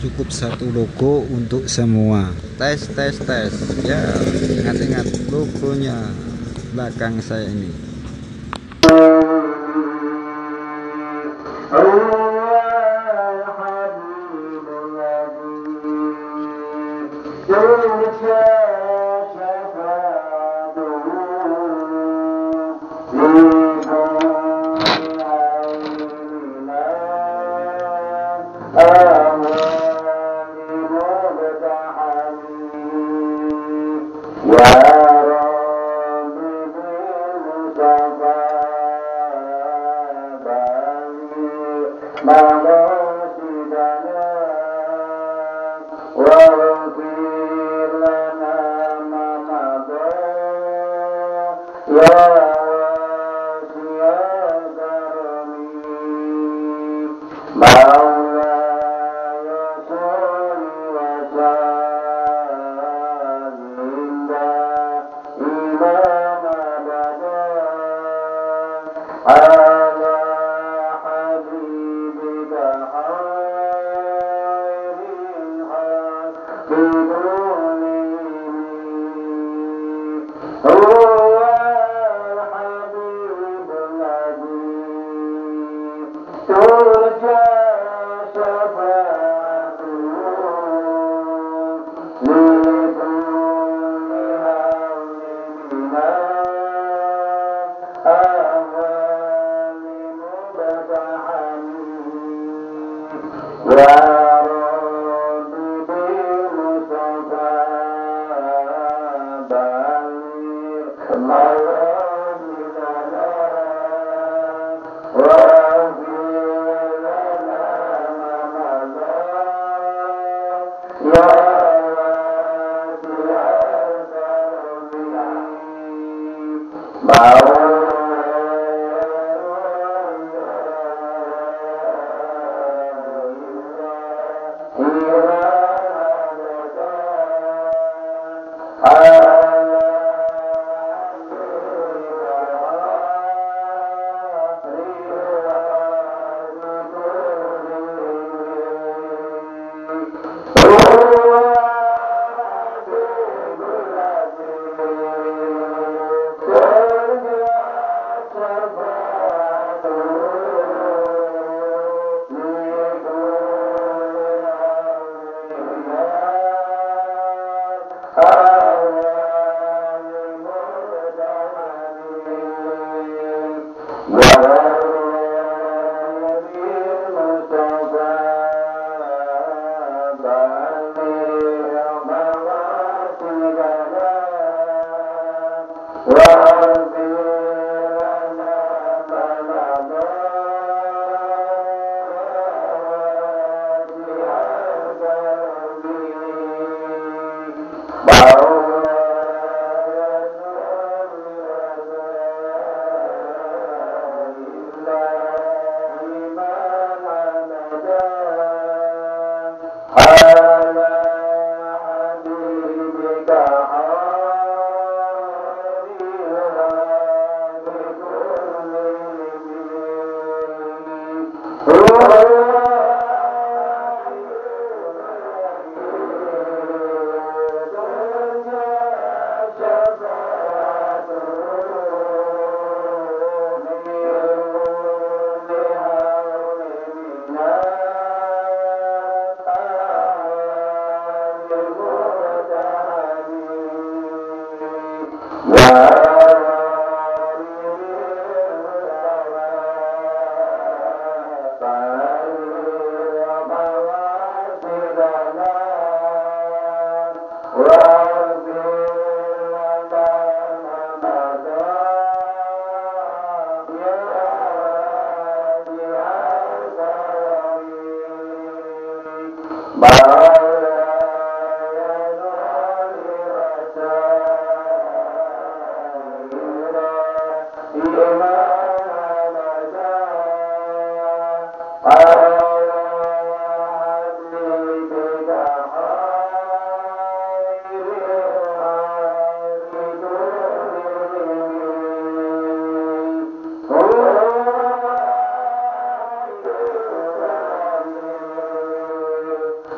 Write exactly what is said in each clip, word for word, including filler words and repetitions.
cukup satu logo untuk semua. Tes tes tes ya, ingat-ingat logonya belakang saya ini.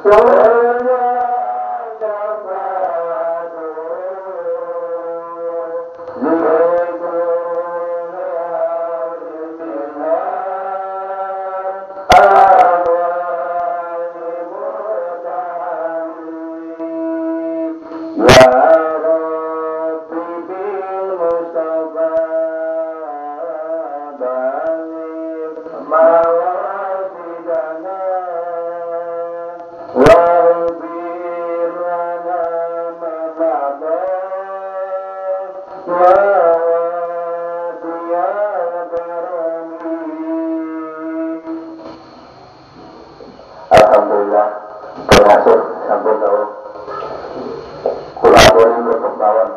Alhamdulillah berhasil sampai tahu kulatori berkembang.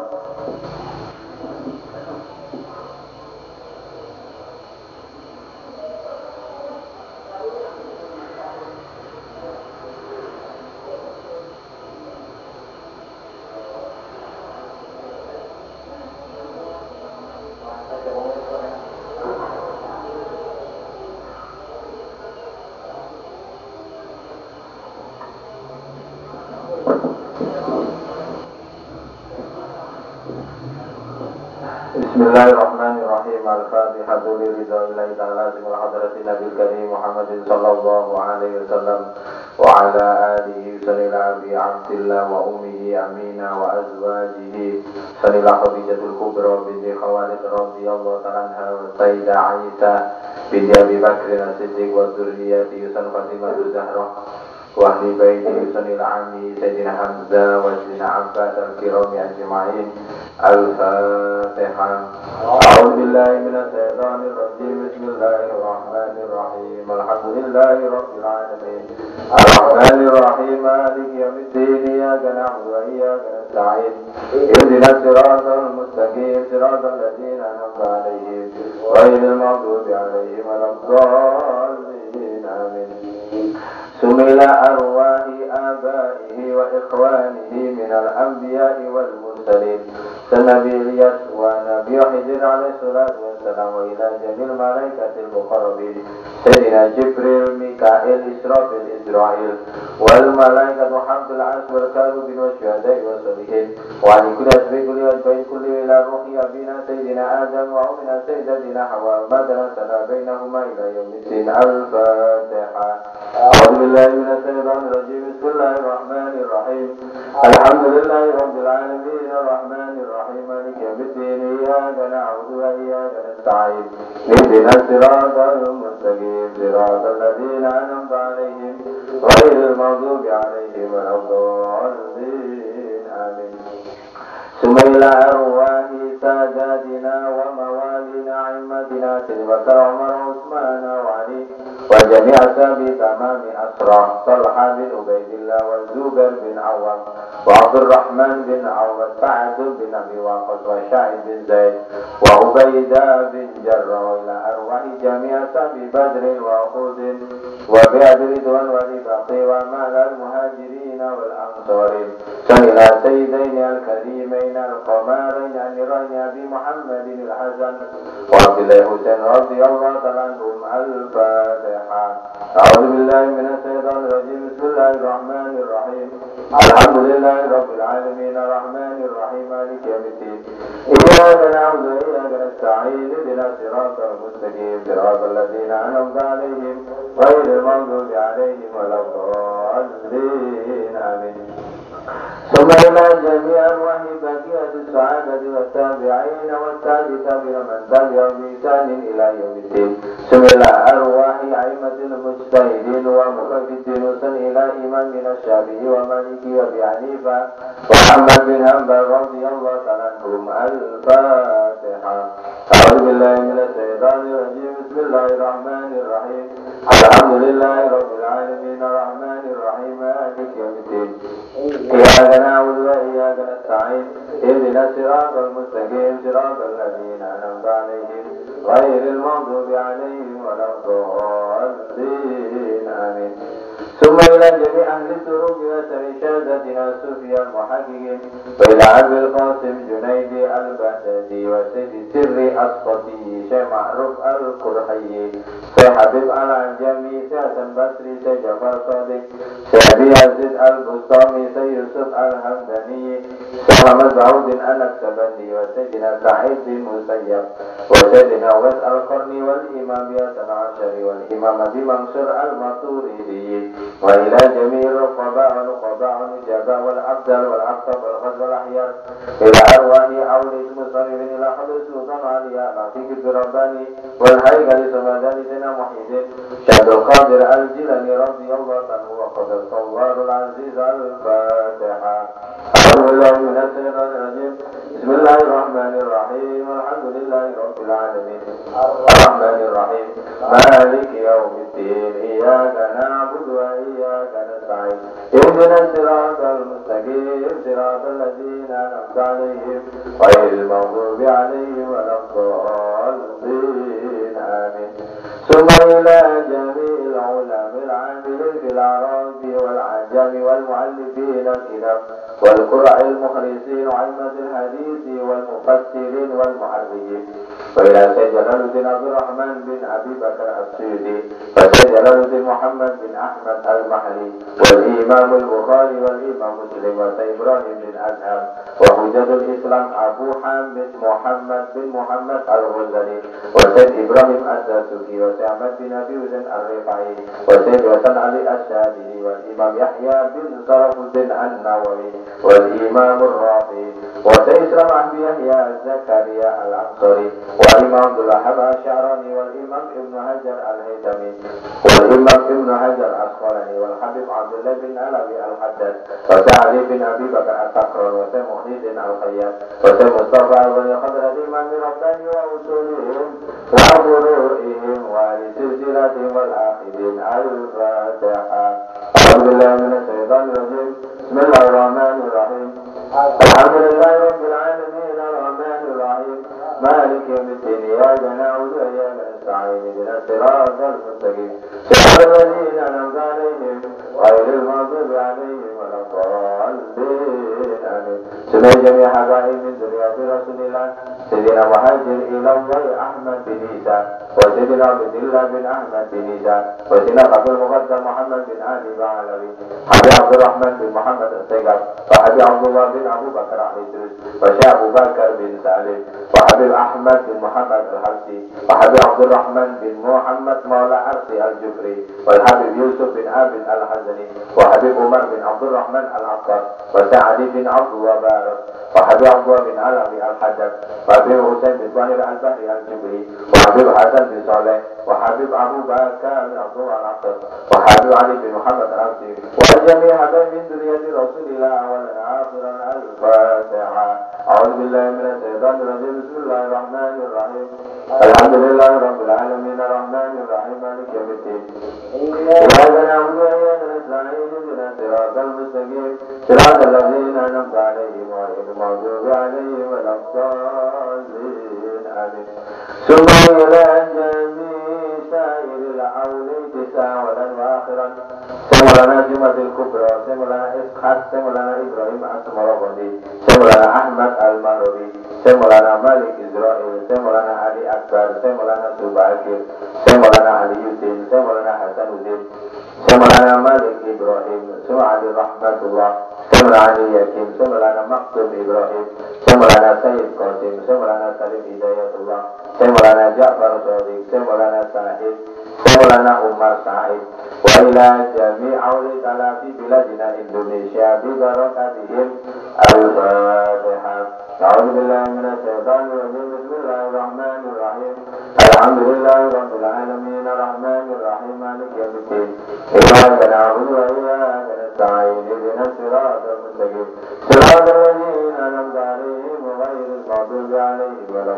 Bismillahirrahmanirrahim. Al-Fatihatu lillahi ta'ala wa hadratin Nabil Karim Muhammadin sallallahu alaihi wasallam wa ala alihi sallallahu bi abdillah wa ummihi amina wa azwajihi sallallahu Khadijatul Kubra binti Khawalid radhiyallahu ta'ala anha wa Sayyidah Aisyah binti Abi Bakr as-Siddiq wa dzurriyyati Yusuf Fatimah Zahra wa ahli baiti Sanil Ami Sayyidina Hamzah wa Sayyidina Abbas al-Kiram ajma'in. Al-Fatihah. A'udzu billahi minasy syaithanir rajim. Bismillahir rahmanir rahim. Alhamdulillahi rabbil alamin. Ar-Rahmanir Rahim. Maliki yaumiddin. Iyyaka na'budu wa iyyaka nasta'in. Ihdinas siratal mustaqim. Siratal ladzina an'amta 'alaihim ghairil maghdubi 'alaihim waladdallin. Amin. Sumila arwahi abaihi wa ikhwanihi minal anbiya'i wal mursalin Nabi Ilyas wa Nabi Khidir alaihi salatu wassalam wa ila jamil malaikatil muqarrabin Sayyidina Jibril, Mikail, Israfil, Israel wal malaikatu hamdul as wal karubin wa syuhada'i wa salihin wa ali kulli asbi kulli wa bayi kulli ila ruhi abina Sayyidina Adam wa umina Sayyidatina Hawa madana sana bainahuma ila yawmiddin. Al-Fatihah. A'udzu billahi minash shaitanir rajim. Bismillahir rahmanir rahim. Alhamdulillahi rabbil alamin. Ar-Rahmanir rahim. Maliki yaumiddin. Iyyaka na'budu wa iyyaka nasta'in. Ihdinas siratal mustaqim. Siratal ladzina an'amta 'alaihim ghairil maghdubi 'alaihim waladdallin. Amin. Sumaila arwahi sadatina wa mawalina aimatina Sayyidina Bakar Umar Utsman wa Ali wa jami' ashabi tamami asra Talha bin Ubaidillah wa Zubair bin Awam wa Abdurrahman bin Awf wa Sa'd bin Abi Waqqas wa Sa'id bin Zaid wa Ubaidah bin Jarrah ila arwahi jami' ashabi Badr wa Uhud wa Bi'ad Ridwan wa Rifaqi wa malal muhajirin wal ansarin ila sayyidaini al-karimain al-qamarain an-nirain Abi Muhammadin al-Hasan wa Abdullah Husain radhiyallahu ta'ala anhum. Al-Fatihah. A'udzu billahi minasy syaithanir rajim. Bismillahir rahmanir rahim. Alhamdulillahi rabbil alamin. Ar-Rahmanir rahim. Maliki yaumiddin. Iyyaka na'budu wa iyyaka nasta'in. Ihdinas siratal mustaqim. Siratal ladzina an'amta 'alaihim ghairil maghdubi 'alaihim waladdallin. Amin. Summa jami'an wa hibati as-sa'adati wat-tabi'in wat-tabi'in man tabi'a bi ihsanin ila yaumiddin. Summa arwahi a'immatil mujtahidin wa muqaddidin ila imam min asy-Syafi'i wa Maliki wa Abi Hanifah wa Ahmad bin Hanbal radhiyallahu ta'ala anhum. Al-Fatihah. A'udzu billahi minasy syaithanir rajim. Bismillahir rahmanir rahim. Alhamdulillahi rabbil alamin. Ar-Rahmanir rahim. Maliki yaumiddin. Iyyaka na'budu wa iyyaka nasta'in. Ihdinas siratal mustaqim. Siratal ladzina an'amta 'alaihim ghairil maghdubi 'alaihim waladdallin. Amin. ثم إلى جميع أهل الدروب وسمي شهادتنا الصوفية المحققين، وإلى أبي القاسم جنيدي البغدادي وسيد سري أسقطي شيخ معروف القرحي، شيخ حبيب العنجمي، شيخ حسن بصري، شيخ جعفر صادق، شيخ أبي عزيز البسطامي، شيخ يوسف الهمداني، شيخ محمد بعود الأكسبندي، وسيدنا سعيد بن مسيب، وسيدنا ويس القرني، والإمام بياسر العشري، والإمام أبي منصور الماتوريدي، وإلى جميع الرقباء والنقباء والنجباء والأبدال والأقطاب والغزو والأحيار، إلى أرواح أولي المصرفين، إلى حضر السلطان علي العتيق الرباني والهيكل سمداني سيدنا محي الدين شهد القادر الجيلاني رضي الله عنه وقد الصوار العزيز. الفاتحة. أعوذ بالله من الشيطان الرجيم. بسم الله الرحمن الرحيم. الحمد لله رب العالمين الرحمن الرحيم مالك يوم الدين. إياك نعبد وإياك نستعين. اهدنا الصراط المستقيم صراط الذين أنعمت عليهم غير المغضوب عليهم ولا الضالين. آمين. ثم إلى جميع العلماء العاملين في الأعراب والعجم والمؤلفين الكتاب والقراء المخلصين وأئمة الحديث والمفسرين والمحررين، وإلى سيد جلال الدين عبد الرحمن بن أبي بكر السيوطي، وسيد جلال الدين محمد بن أحمد المحلي، والإمام البخاري، والإمام مسلم، وسيد إبراهيم بن أدهم، وحجة الإسلام أبو حامد محمد بن محمد الغزالي، وسيد إبراهيم الدسوقي، وسيد أحمد بن أبي حسين الرفاعي، وسيد حسن علي الشاذلي، والإمام يحيى بن صرف الدين النووي، والإمام الرافعي، وسيد إسلام أحمد يحيى زكريا الأنصاري، والإمام عبد الوهاب الشعراني، والإمام ابن حجر الهيثمي، والإمام ابن حجر العسقلاني، والحبيب عبد الله بن علوي الحداد، وسيد علي بن أبي بكر السكران، وسيد محي الدين الخياط، وسيد مصطفى بن خضر الإمام رباني وأصولهم وفروعهم ولسلسلتهم والآخرين. الفاتحة. أعوذ بالله من الشيطان الرجيم. بسم الله الرحمن الرحيم. الحمد لله رب العالمين الرحمن الرحيم مالك يوم الدين. إياك نعبد وإياك نستعين. اهدنا الصراط المستقيم صراط الذين أنعمت عليهم غير المغضوب عليهم ولا الضالين. آمين. سمع جميع حبائب من ذرية رسول الله سيدنا مهاجر إلى الله أحمد بن عيسى، وسيدنا عبد الله بن أحمد بن عيسى، وسيدنا عبد المقدم محمد بن علي بعلوي، حبيب عبد الرحمن بن محمد السيقف، وحبيب عبد الله بن أبو بكر علي الدروس، وشيخ أبو بكر بن سالم، وحبيب أحمد بن محمد الحبسي، وحبيب عبد الرحمن بن محمد مولى أرسي الجفري، والحبيب يوسف بن عابد الحزني، وحبيب عمر بن عبد الرحمن العقاد، وسعد بن عبد الله بارك، وحبيب عبد الله بن علوي الحجر، وحبيب حسين بن طاهر البحري الجبري، وحبيب حسن بن صالح، وحبيب أبو بكر بن عبد الله العقاد، وحبيب علي بن محمد العبسي، وجميع حبايب من ذرية رسول الله أولا آخرا. الفاتحة. أعوذ بالله من الشيطان الرجيم. بسم الله الرحمن الرحيم. الحمد لله رب العالمين الرحمن الرحيم مالك يوم الدين. إياك نعبد وإياك نستعين. اهدنا الصراط المستقيم صراط الذين أنعمت عليهم غير المغضوب عليهم ولا الضالين. آمين. ثم إلى جميع سائر الأولين تساولا وآخرا. سمولانا جمعة الكبرى، سمولانا إسحاق، سمولانا إبراهيم السمرقندي، سمولانا أحمد المغربي، سمولانا مالك إسرائيل، سمولانا علي أكبر، سمولانا سباكر، سمولانا علي الدين، سمولانا حسن الدين، سمولانا مالك إبراهيم، سمولانا رحمة الله، سمولانا علي يكيم، سمولانا مكتوب إبراهيم، سمولانا سيد قاسم، سمولانا سليم هداية الله، سمولانا جعفر صادق، سمولانا سعيد، سمولانا عمر سعيد، وإلى جميع أولياء في بلادنا إندونيسيا ببركاتهم. الفاتحة. أعوذ بالله من الشيطان الرجيم. بسم الله الرحمن الرحيم. الحمد لله رب العالمين الرحمن الرحيم مالك يوم الدين. إياك نعبد وإياك نستعين. اهدنا الصراط المستقيم صراط الذين أنعمت عليهم غير المغضوب عليهم ولا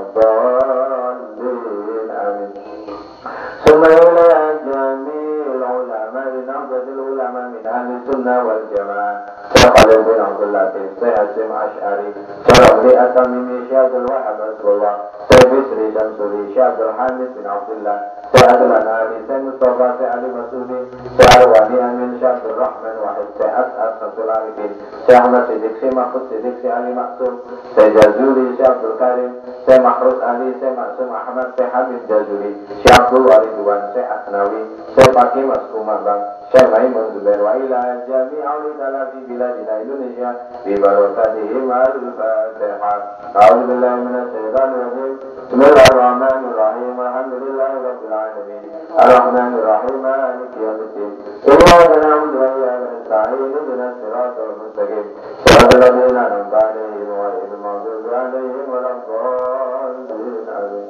الضالين. آمين. ثم إلى جميع العلماء نهضة العلماء من أهل السنة والجماعة شيخ علي بن عبد اللطيف شيخ هاشم أشعري شيخ أبي التميمي شيخ عبد الوهاب نصر الله شيخ بشري شمسوري شيخ عبد الحميد بن عبد الله شيخ عبد الأنعامي شيخ مصطفى شيخ علي مسعودي شيخ الوالي أمين شيخ عبد الرحمن واحد شيخ أسعد شمس العارفين شيخ أحمد صديق شيخ محفوظ صديق شيخ علي معصوم شيخ جازولي شيخ عبد الكريم شيخ محروس علي شيخ معصوم أحمد شيخ حميد جازولي شيخ عبد الله رضوان شيخ أثناوي شيخ حكيم أسكومان بang شيخ ميمون زبير وإلى جميع العلماء في بلادنا إندونيسيا ببركاتهم الفاتحة. أعوذ بالله من الشيطان الرجيم. بسم الله الرحمن الرحيم. الحمد لله رب العالمين الرحمن الرحيم مالك يوم الدين إياك نعبد وإياك نستعين اهدنا الصراط المستقيم صراط الذين أنعمت عليهم غير المغضوب عليهم ولا الضالين آمين.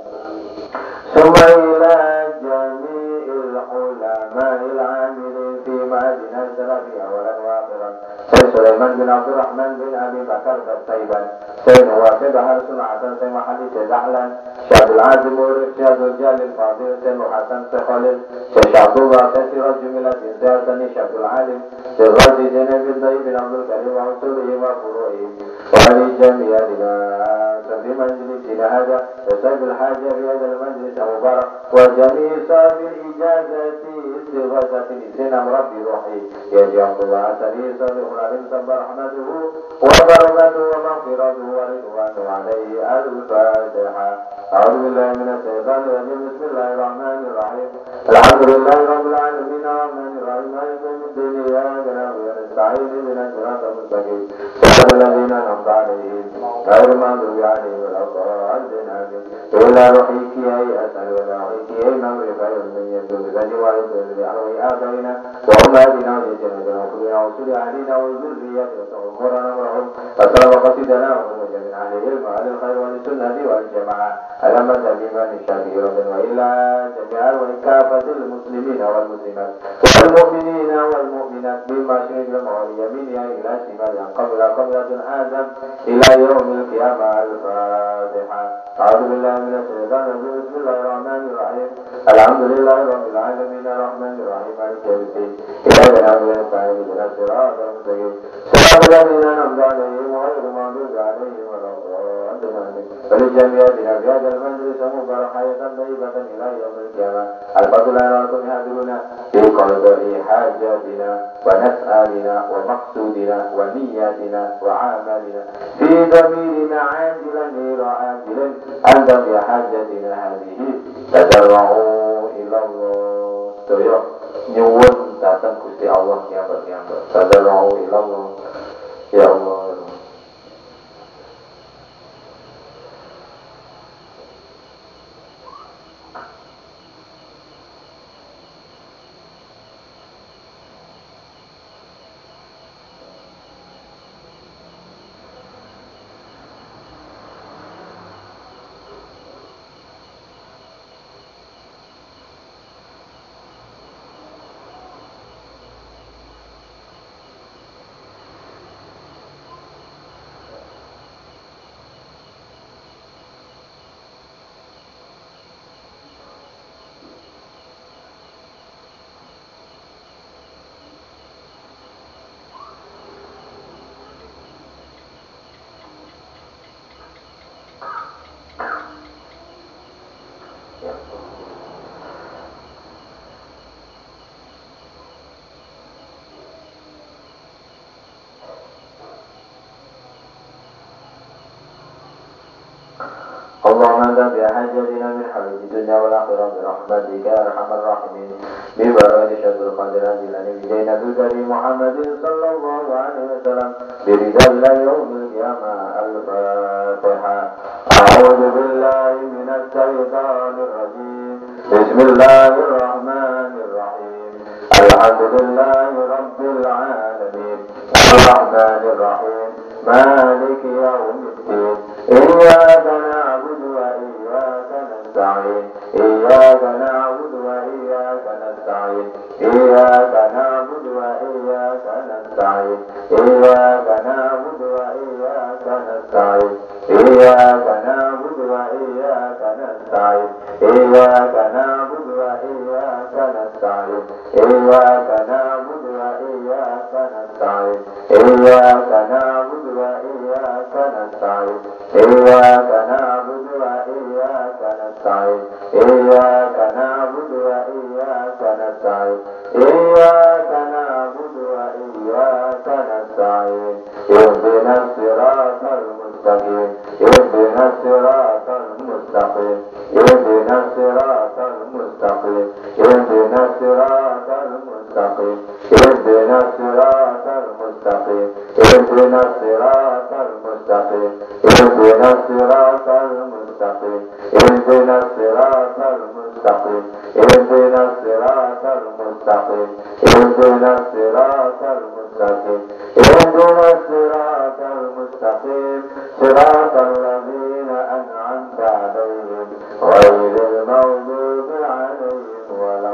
ثم إلى جميع العلماء العاملين في معادنا السلفية أولا وآخرا سيد سليمان بن عبد الرحمن بن أبي بكر الطيبان سيد نوافذ حسن حسن سيد محمد سيد أحلام شيخ عبد العزيز مورد شيخ عبد الجليل الفاضل سيد حسن سيد خالد شيخ عبد الله سيد سراج جميلة سيد حسن شيخ عبد العالم سيد غازي زينب بن ضيف بن عبد الكريم وأصوله وفروعه ولجميع الناس في مجلسنا هذا وسيد الحاجة في هذا المجلس المبارك وجميع صاحب الإجازة استغاثة لسنا ربي روحي يجي عبد الله سبيل صالح العليم صب رحمته وبركاته ومغفرته ورضوانه عليه الفاتحة. أعوذ بالله من الشيطان الرجيم. بسم الله الرحمن الرحيم. الحمد لله رب العالمين الرحمن الرحيم مالك يوم الدين إياك نعبد ونستعين اهدنا الصراط المستقيم صراط الذين أنعمت عليهم غير المغضوب عليهم ولا الضالين آمين. إلا روحك أي أسأل ولا روحك أي مغرب من يبدو بذلك وعيد بأروي آبائنا وأمهاتنا وجدنا وكلنا وصل أهلنا وذرياتنا وأمورنا وهم فسلام قصيدنا وخرج من أهل العلم وأهل الخير والسنة والجماعة ألم تبيما شكيرا وإلى جميع وكافة المسلمين والمسلمات والمؤمنين والمؤمنات بالمشرق والمغرب يمينها إلى شمالها قبل قبلة آدم إلى يوم القيامة. الفاتحة. أعوذ بالله من الشيطان الرجيم. بسم الله الرحمن الرحيم. الحمد لله رب العالمين الرحمن الرحيم مالك يوم الدين إياك نعبد ونستعين اهدنا الصراط المستقيم صراط الذين أنعمت عليهم غير المغضوب عليهم ولا الضالين. ولجميع بنا في هذا المجلس مبارك حياة طيبة إلى يوم القيامة. الفضل لكم هادرنا في قضاء حاجاتنا ونسألنا ومقصودنا ونياتنا وعملنا في ضميرنا عاجلا غير عاجل أنت في حاجتنا هذه تضرعوا إلى الله toyo nyuwun datang Gusti Allah kiamat-kiamat tadarra'u ila Allah ya Allah. اللهم انت بحاجتنا من حوائج الدنيا والاخره برحمتك يا ارحم الراحمين ببركه شهد القدر انزل الينا بالكريم محمد صلى الله عليه وسلم برضا الله يوم القيامه. الفاتحه. اعوذ بالله من الشيطان الرجيم. بسم الله الرحمن الرحيم. الحمد لله رب العالمين الرحمن الرحيم مالك يوم الدين إياك نعبد وإياك نستعين إياك نعبد وإياك نستعين إياك نعبد وإياك نستعين إياك نعبد وإياك نستعين إياك نعبد وإياك نستعين إياك نعبد وإياك نستعين إياك نعبد وإياك نستعين إياك نعبد وإياك نستعين إياك نعبد وإياك نستعين إياك نعبد وإياك نستعين إياك نعبد وإياك نستعين اهدنا الصراط المستقيم اهدنا الصراط المستقيم اهدنا الصراط المستقيم اهدنا الصراط المستقيم اهدنا الصراط المستقيم اهدنا الصراط المستقيم اهدنا الصراط المستقيم اهدنا الصراط المستقيم اهدنا الصراط المستقيم اهدنا الصراط المستقيم اهدنا الصراط المستقيم صراط الذين أنعمت عليهم غير المغضوب عليهم ولا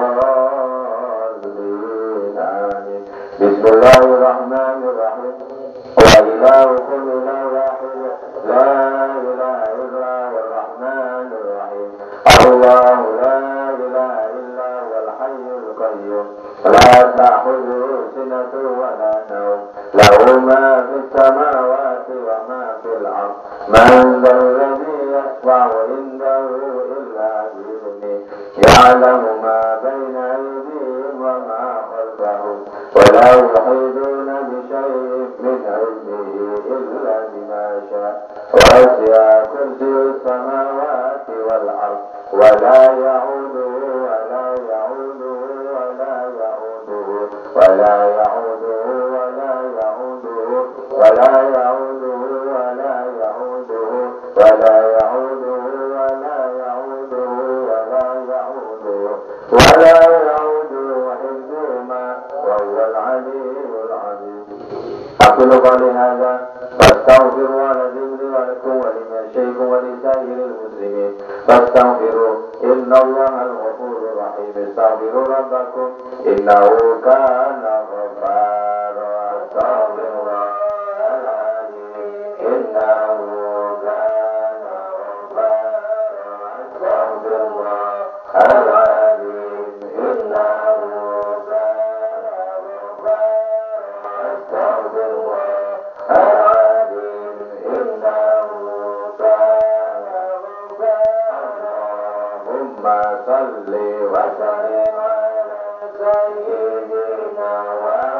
الضالين آمين. بسم الله الرحمن الرحيم. وإلهكم إله واحد لا إله إلا هو الرحمن الرحيم. الله لا إله إلا هو الحي القيوم لا تأخذه سنة ولا نوم له ما في السماوات وما في الأرض من ذا الذي يشفع عنده إلا بإذنه يعلم ما بين أيديهم وما خلفهم ولا يحيطون بشيء من علمه إلا بما شاء وسع كرسي السماوات والأرض ولا يعوده ولا يعوده ولا يعوده ولا يعوده ولا يعوده ولا يعوده ولا يعوده ولا يعوده ولا يعوده ولا يعوده ولا يعوده حفظهما وهو العلي العظيم. أقول قولي هذا فاستغفروا على ذنبي ولكم ولمشيكم ولسائر المسلمين فاستغفروا إن الله الغفور الرحيم. استغفروا ربكم إنه كان غفارا. استغفر الله العظيم إنه كان غفارا. استغفر الله العظيم إنه كان غفارا. استغفر الله العظيم إنه كان غفارا. اللهم صل وسلم على سيدنا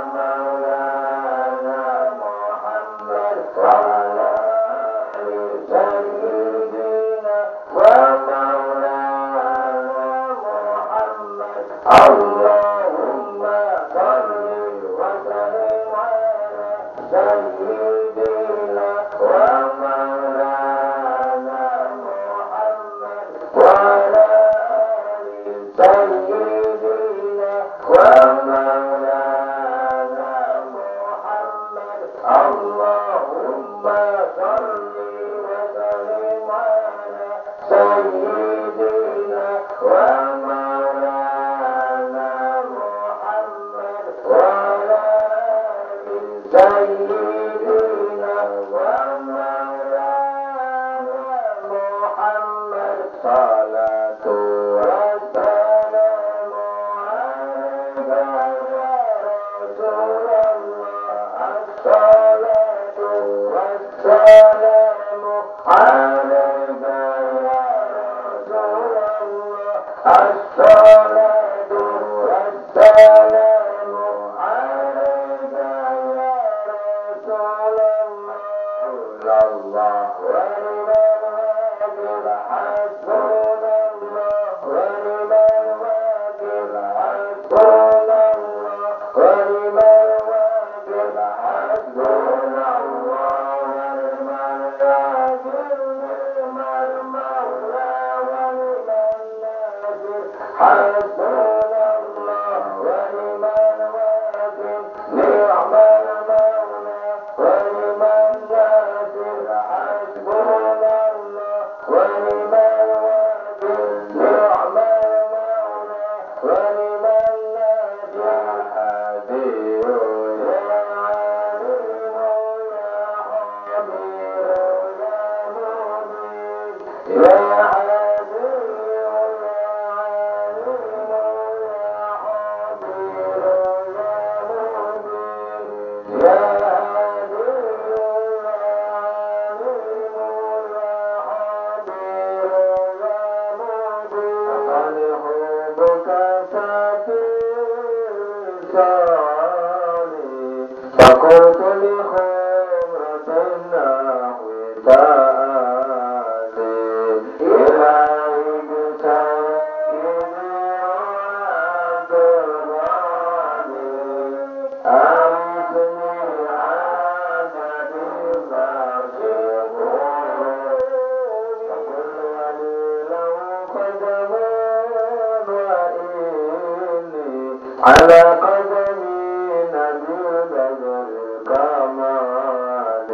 على قدمي نبي بدر الكمال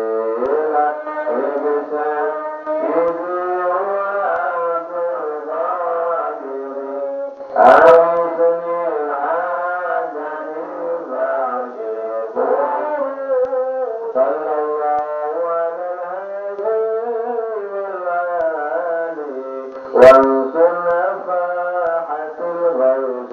لبسا يدي وعبد القادر أوصني الحاجة الباشر صلى الله على الهدي والآل وانصر نفاحة الغيث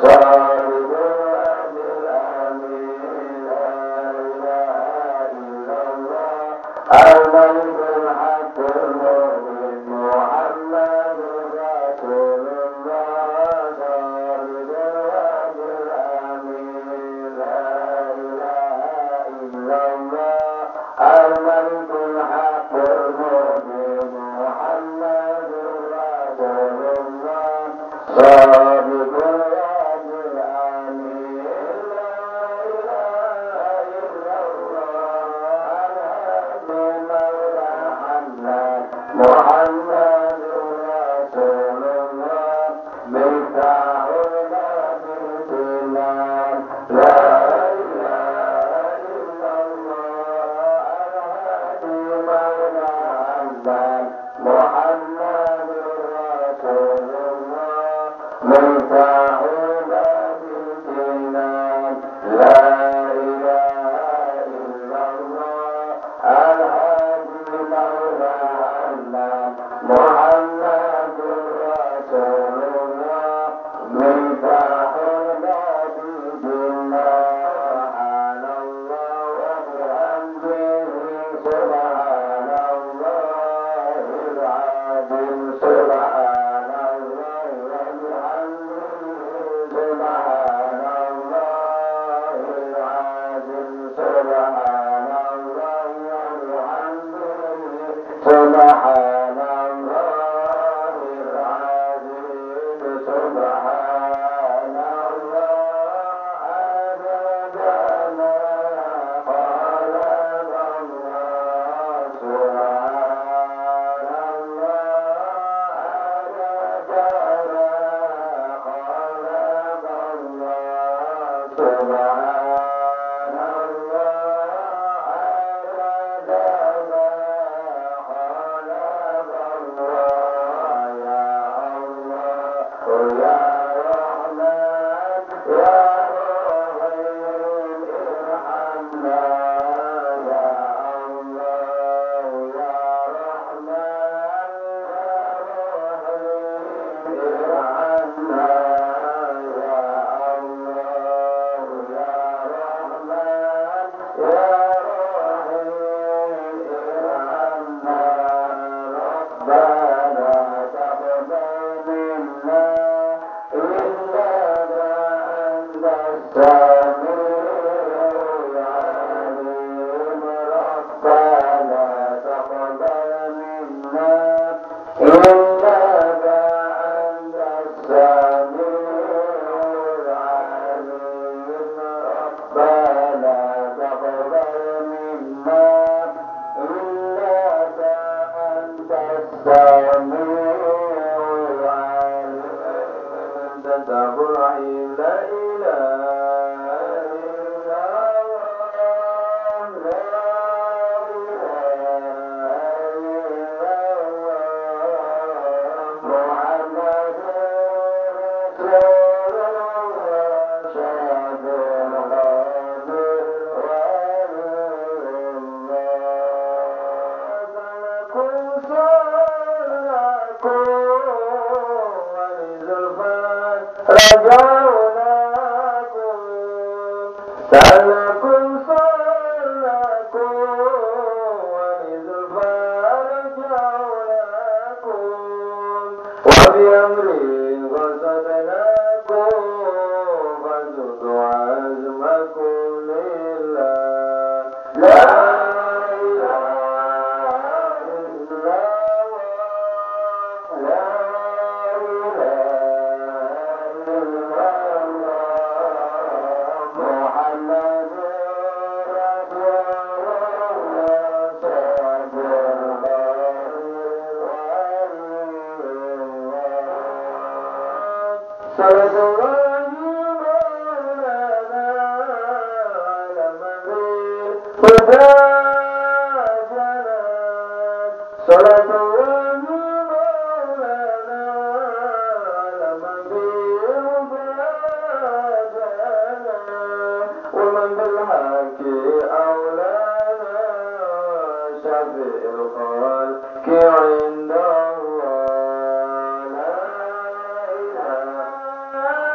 عند الله لا إله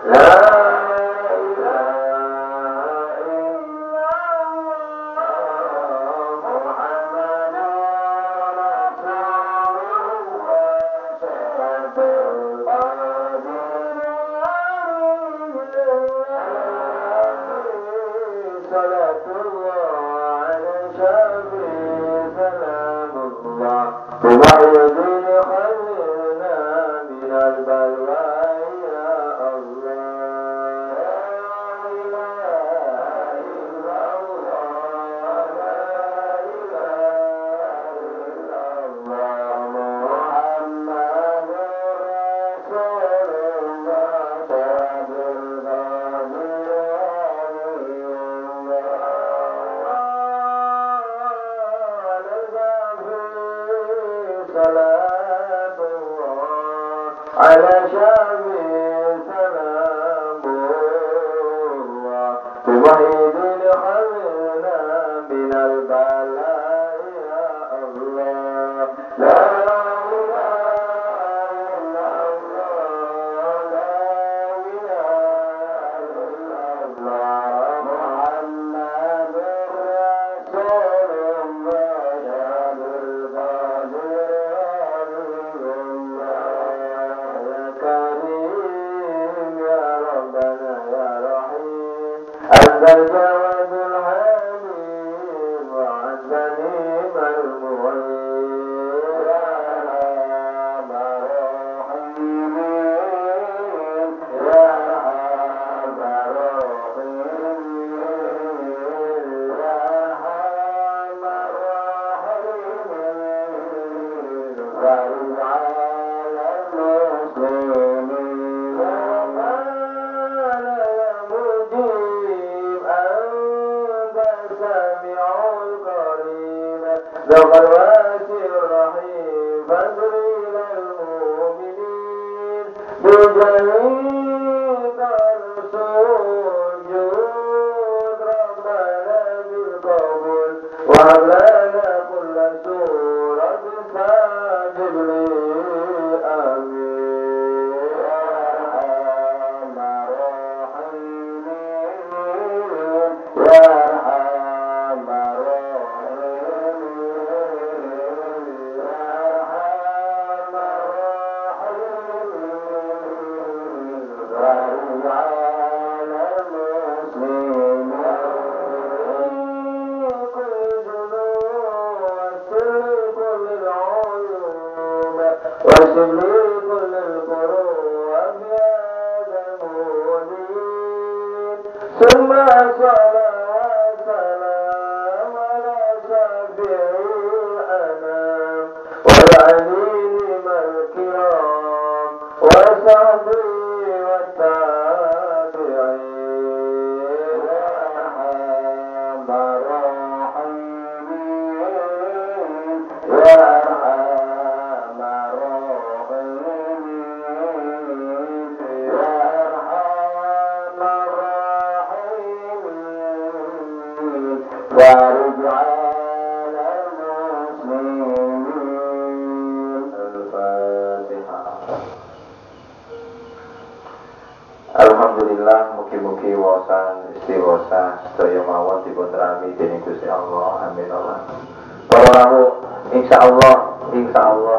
Alhamdulillah, mugi-mugi wasan istiwasa sedaya mawon dipun rami dening Gusti Allah. Amin Allah. Para rawuh, insyaallah, insyaallah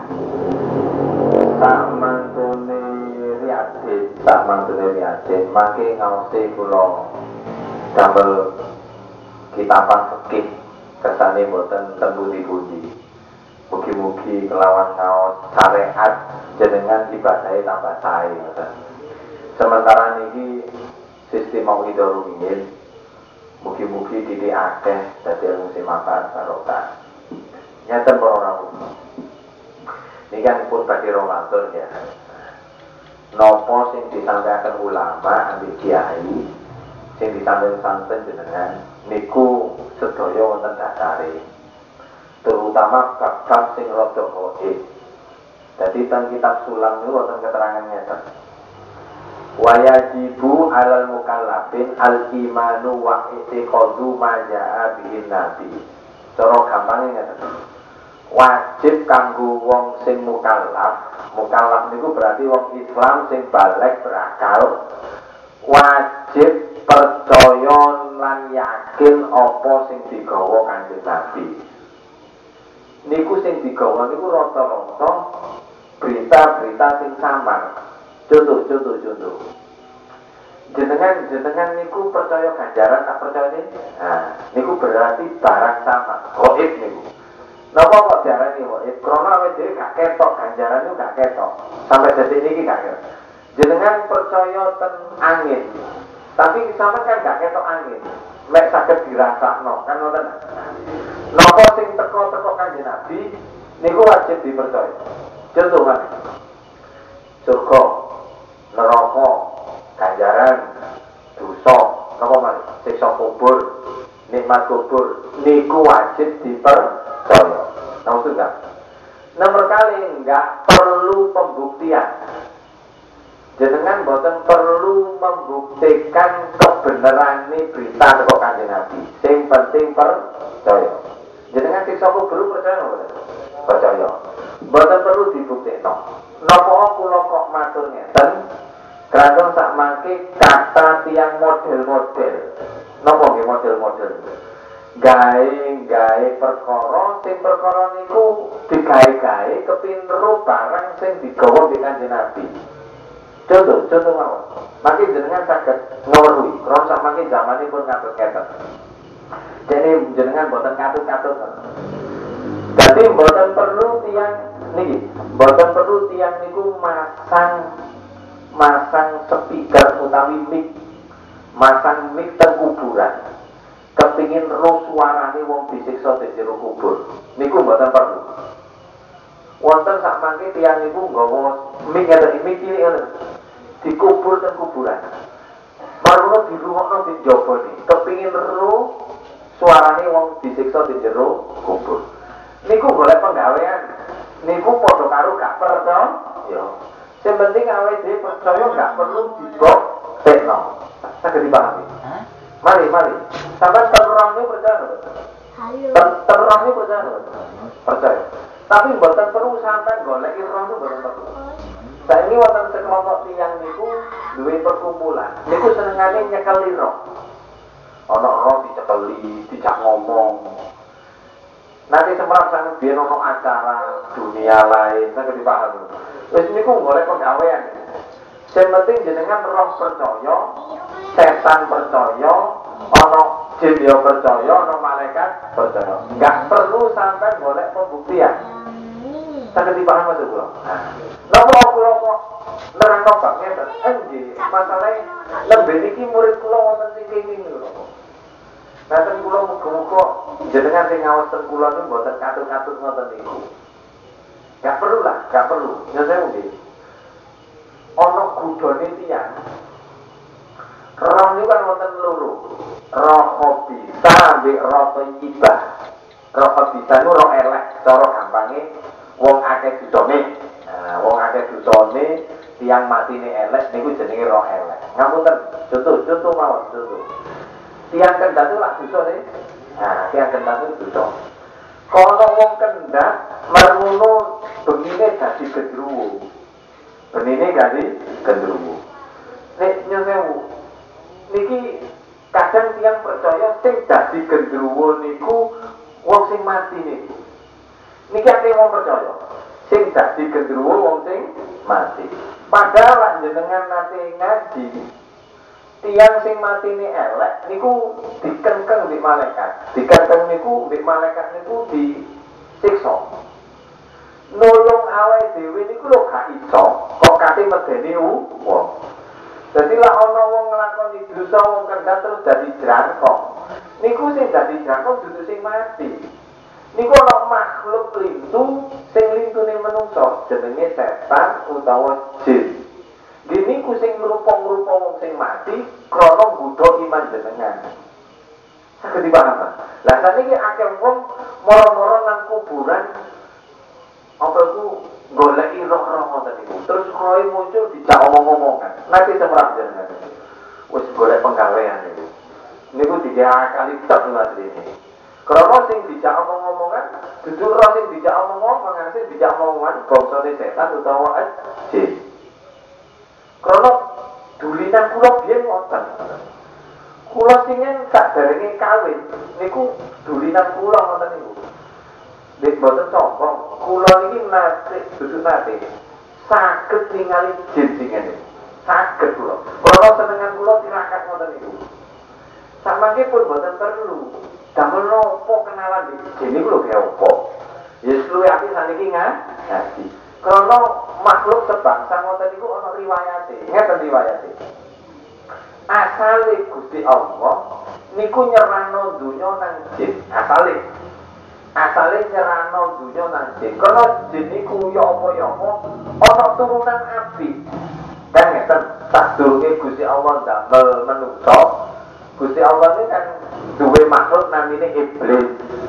sak mantune riyaden, sak mantune riyaden mangke ngaosi kula damel kitaban fikih kesane mboten ten pundi-pundi. Mugi-mugi kelawan ngaos syariat jenengan ibadahe tambah sae ngoten. Sementara niki sistem mau hidup rumiyin, mugi-mugi didik akeh dadi musim makan barokah. Nyata para orang ini kan pun bagi Ramadan ya. Nopo sing disampaikan ulama ambil kiai, sing disampaikan santen jenengan, niku sedaya wonten dasare. Terutama bab-bab sing rada gaib. Dadi teng kitab sulam niku wonten keterangan ngeten. Wajibu alal mukallafin al-imanu wa i'tiqadu ma ja'a bihin nabi. Cara gampangnya ngeten. Wajib kanggo wong sing mukallaf Mukallaf niku berarti wong Islam sing balik berakal, wajib percaya lan yakin apa sing digawa Kanjeng Nabi. Niku sing digawa niku rata-rata berita-berita sing samar. Contoh, contoh, contoh. Jenengan jenengan niku percaya ganjaran tak percaya nih? Nah, niku berarti barang sama. Goib niku. Napa kok diarani goib? Karena awake dhewe gak ketok ganjaran niku gak ketok. Sampai detik niki gak ketok. Jenengan percaya ten angin. Tapi sama kan gak ketok angin. Mek saged dirasakno, kan ngoten. Napa sing teko-teko Kanjeng Nabi niku wajib dipercaya. Contoh kan. Surga, neraka, ganjaran, dosa, napa malih? Siksa kubur, nikmat kubur, niku wajib dipercaya. Tahu enggak? Nomor kali enggak perlu pembuktian. Jenengan boten perlu membuktikan kebenaran ini berita teko Kanjeng Nabi. Sing penting percaya. Jenengan siksa kubur percaya napa? Percaya. Boten perlu dibuktikno. Napa kula kok matur ngeten? Kranten sak mangke kata tiang model-model. Napa nggih model-model? Gawe-gawe perkara sing perkara niku digawe-gawe kepinteru barang sing digawa dening Kanjeng Nabi. Contoh, contoh mawon. Mangke jenengan saged ngweruhi, kron sak mangke zamane pun katut-katut. Jadi jenengan boten katut-katut. Jadi boten perlu tiang niki, boten perlu tiang niku masang masang speaker utawi mic, masang mic teng kuburan. Kepingin roh suarane wong disiksa di jero kubur. Niku boten perlu. Wonten sak mangke tiang niku nggawa mic ngeten mic iki ngoten. Dikubur teng kuburan. Marono dirungokno di jaba niki. Kepingin roh suarane wong disiksa di jero kubur. Niku golek penggawean. Niku padha karo gak percaya. Ya. Sing penting awake dhewe percaya gak perlu dibuktekno. Saged dipahami. Hah? Mari, mari. Sampeyan terang niku percaya napa? Hayo. Terang niku percaya napa? Percaya. Tapi mboten perlu sampeyan golek roh niku mboten perlu. Saiki wonten sekelompok tiyang niku duwe perkumpulan. Niku senengane nyekeli roh. Ana roh dicekeli, dijak ngomong. Nanti semerap sang biyen ono acara dunia lain, nek dipahami. Wis niku golek penggawean. Sing penting jenengan roh percaya, setan percaya, ana jin ya percaya, ana malaikat percaya. Enggak perlu sampai golek pembuktian. Saged dipahami maksud kula. Napa kula kok nerangno bab ngeten? Nggih, masalahe lembe niki murid kula wonten sing kenging lho. Nanten kula muga-muga jenengan sing ngaosen kula niku mboten katut-katut ngoten niku. Gak perlu lah, gak perlu. Ya saya nggih. Ana gudone tiyang. Roh niku kan wonten loro. Roh bisa ambek roh thayyibah. Roh bisa niku roh elek, cara gampange wong akeh dosane. Nah, wong akeh dosane tiyang matine elek niku jenenge roh elek. Ngapunten, contoh, contoh mawon, contoh. Tiang kendat itu lah dosa nih. Nah, tiang kendat itu dosa. Kalau wong kendat mermuno begini jadi gendruwo. Begini jadi gendruwo. Nek nyewu. Niki kadang tiang percaya sing jadi gendruwo niku wong sing mati niku. Niki ate wong percaya sing jadi gendruwo wong sing mati. Padahal lak jenengan nate ngaji tiang sing mati ini elek niku dikengkeng di malaikat. Dikengkeng niku di malaikat niku disiksa. Nulung awake dhewe niku lho gak iso, kok kate medeni wong. Dadi lah ana wong nglakoni dosa wong kendhat terus dadi jrangkok. Niku sing dadi jrangkok dudu sing mati. Niku ana makhluk lintu sing lintune menungso jenenge setan utawa jin. Gini kucing merupa-merupa wong sing mati krana nggodha iman jenengan. Saged dipahami. Lah saniki akeh wong moro-moro nang kuburan apa iku goleki roh-roh ngoten niku. Terus roe muncul dijak omong-omongan. Nanti semerap jenengan. Wis golek penggawean niku. Niku digawe kali tok asline. Krana sing dijak omong-omongan, dudu roh sing dijak omong-omongan, sing dijak omongan bangsane setan utawa jin. Krana dulinan kula biyen wonten. Kula singen saderenge kawin niku dulinan kula ngoten niku. Nek boten sombong, kula niki nate dudu nate saged ningali jin singen. Saged kula. Kula senengan kula tirakat ngoten niku. Samangke pun boten perlu. Damel nopo kenalan di jin niku lho kaya opo. Yes luwe apik saniki ngaji. Krana makhluk sebangsa ngoten niku ana riwayate. Ngeten riwayate. Asale Gusti Allah niku nyerahno donya nang jin. Asale asale nyerahno donya nang jin. Karena jin niku ya apa ya apa ana turunan api. Kan ngeten sadurunge Gusti Allah damel manungsa. Gusti Allah ini kan duwe makhluk namine iblis.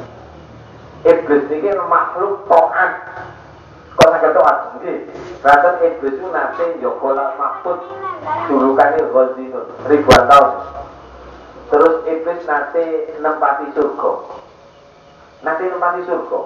Iblis niki makhluk taat. Kok saged taat nggih. Raten iblis itu nate njaga lan mahfud jurukane Ghazinun ribuan tahun. Terus iblis nate nempati surga. Nate nempati surga.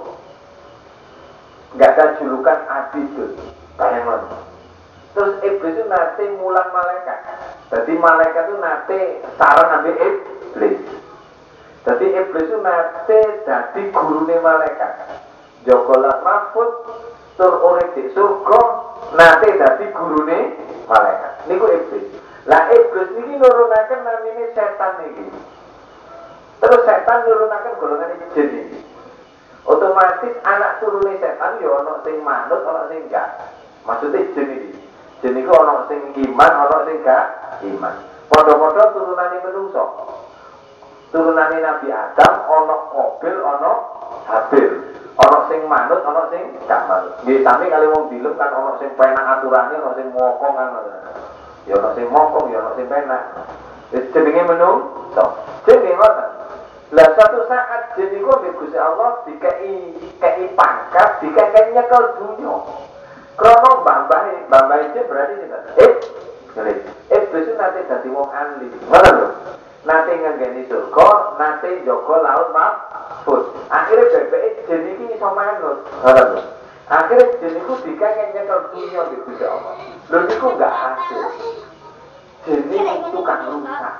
Enggak ada julukan Abidun. Bayangkan. Terus iblis itu nate mulang malaikat. Jadi malaikat itu nate sareng ambek iblis. Jadi iblis itu nate dadi gurune malaikat. Njaga lan mahfud tur urip di surga nate dadi gurune malaikat. Niku iblis. Lah iblis niki nurunaken namine setan niki. Terus setan nurunaken golongan jin niki. Otomatis anak turune setan ya ana sing manut, ana sing enggak. Maksudnya jin iki. Jin niku ana sing iman, ana sing enggak iman. Padha-padha turunane menungso. Turunane Nabi Adam ana Qabil, ana Habil. Ana sing manut, ana sing gak manut. Nggih sami kali wong dilem kan ana sing penak aturane, ana sing mokong kan. Ya ana sing mokong, ya ana sing penak. Wis jenenge menungso. Jenenge ngoten. Lah suatu saat jin iku mbek Gusti Allah dikai kei pangkat, dikai nyekel dunya. Krana mbah-mbahe, mbah-mbahe jin berarti sinten? Eh, ngene. Eh besok nanti dadi wong ahli. Ngono lho. Nate nganggeni surga, nate njaga laut mahfud. Akhire bebeke jin iki iso manut. Ngono lho. Akhire jin iku dikake nyekel dunya di Gusti Allah. Lho niku enggak hasil. Jin iki tukang rusak.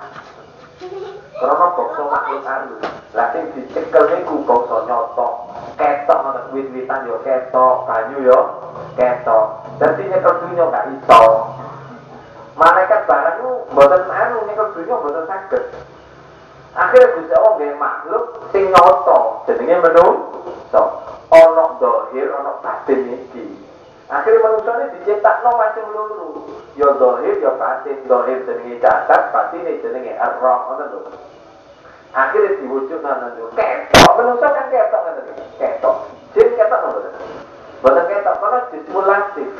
Karena bangsa makhluk halus. Lah sing dicekel niku bangsa nyata. Ketok ngono wit-witan yo ketok, banyu yo ketok. Dadi nyekel dunya gak iso. Malaikat barang itu mboten anu nyekel dunya mboten saged. Akhire Gusti Allah nggih makhluk sing nyata, jenenge menungso. Ana zahir, ana batin iki. Akhire manusane diciptakno macam loro. Ya zahir, ya batin. Zahir jenenge jasad, batin jenenge ar-ruh, ngoten lho. Akhire diwujudno nang ketok, manungsa kan ketok ngoten iki. Ketok. Jin ketok ngoten. Mboten ketok, karena disimulasi.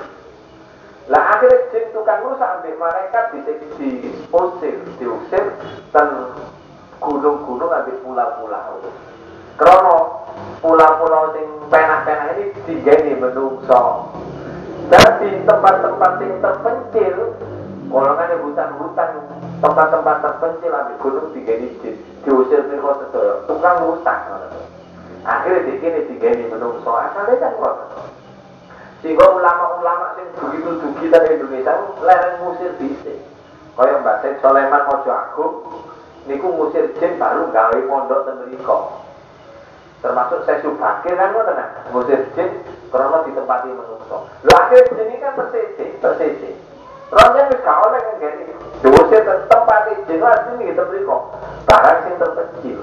Lah akhirnya jin tukang rusak ambek malaikat diusir, diusir ten gunung-gunung ambek pulau-pulau. Karena pulau-pulau sing penah-penah ini digeni menungso. Dan di tempat-tempat yang terpencil, golongannya hutan-hutan, tempat-tempat terpencil ambek gunung digeni jin, diusir mereka sedaya. Tukang rusak. Akhirnya digeni digeni menungso. Asalnya kan kok. Sehingga ulama-ulama yang begitu dugi dari Indonesia lereng musir dhisik. Kaya Mbak Said Soleman Mojo Agung niku musir jin baru gawe pondok ten mriko. Termasuk saya Subakir kan ngoten nah, musir jin karena ditempati menungso. Lho akhir jin iki kan tersisih, tersisih. Ronya wis gak oleh ngene. Diusir tempati jin asline ten mriko. Barang sing terkecil.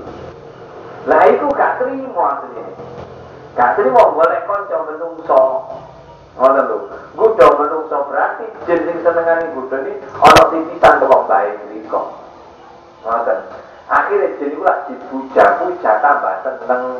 Lah iku gak trimo asline. Gak trimo boleh kanca menungso. Ngono lho, gudha menungso berarti jin sing senengane gudha iki ana titisan kok bae mriko. Ngoten. Akhire jin iku lak dibuja-buja tambah seneng.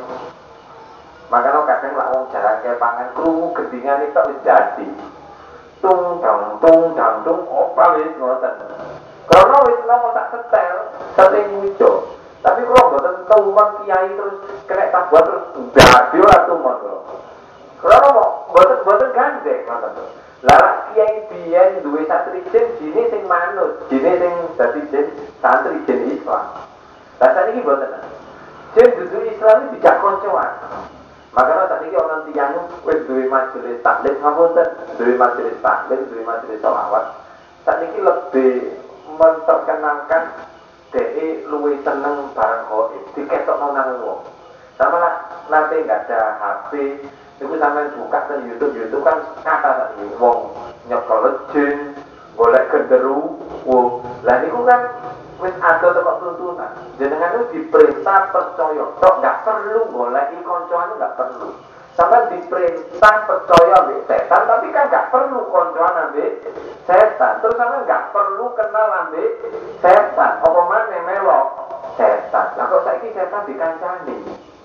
Makane kadang lak wong jarang kaya pangan krungu gendingane tok wis dadi. Tung dang tung dang tung apa wis ngoten. Karena wis nopo tak setel, sering mujo. Tapi kalau mboten tuwon kiai terus kena tabuhan terus dadi ora tuwon kok. Kalau mau boten boten gandeng ngoten to. Lah kiai biyen duwe santri jin jine sing manut, jine sing dadi jin santri jin Islam. Lah saniki boten. Jen dudu Islam iki dijak koncoan. Makanya tadi ki ana tiyang wis duwe majelis taklim ngapunten, duwe majelis taklim, duwe majelis sholawat. Sakniki lebih memperkenalkan dhek luwih seneng barang gaib, diketokno nang wong. Sama lah nanti nggak ada H P, itu sampai buka ke YouTube, YouTube kan kata tadi wong nyekel jin, golek genderuwo. Lah niku kan wis ada tempat tuntunan. Jenengan itu diperintah percaya, tok nggak perlu golek koncoan, nggak perlu. Sampai diperintah percaya ambek setan, tapi kan nggak perlu koncoan ambek setan. Terus sampai nggak perlu kenal ambek setan. Apa maneh melok setan. Lah kok saiki setan dikancani.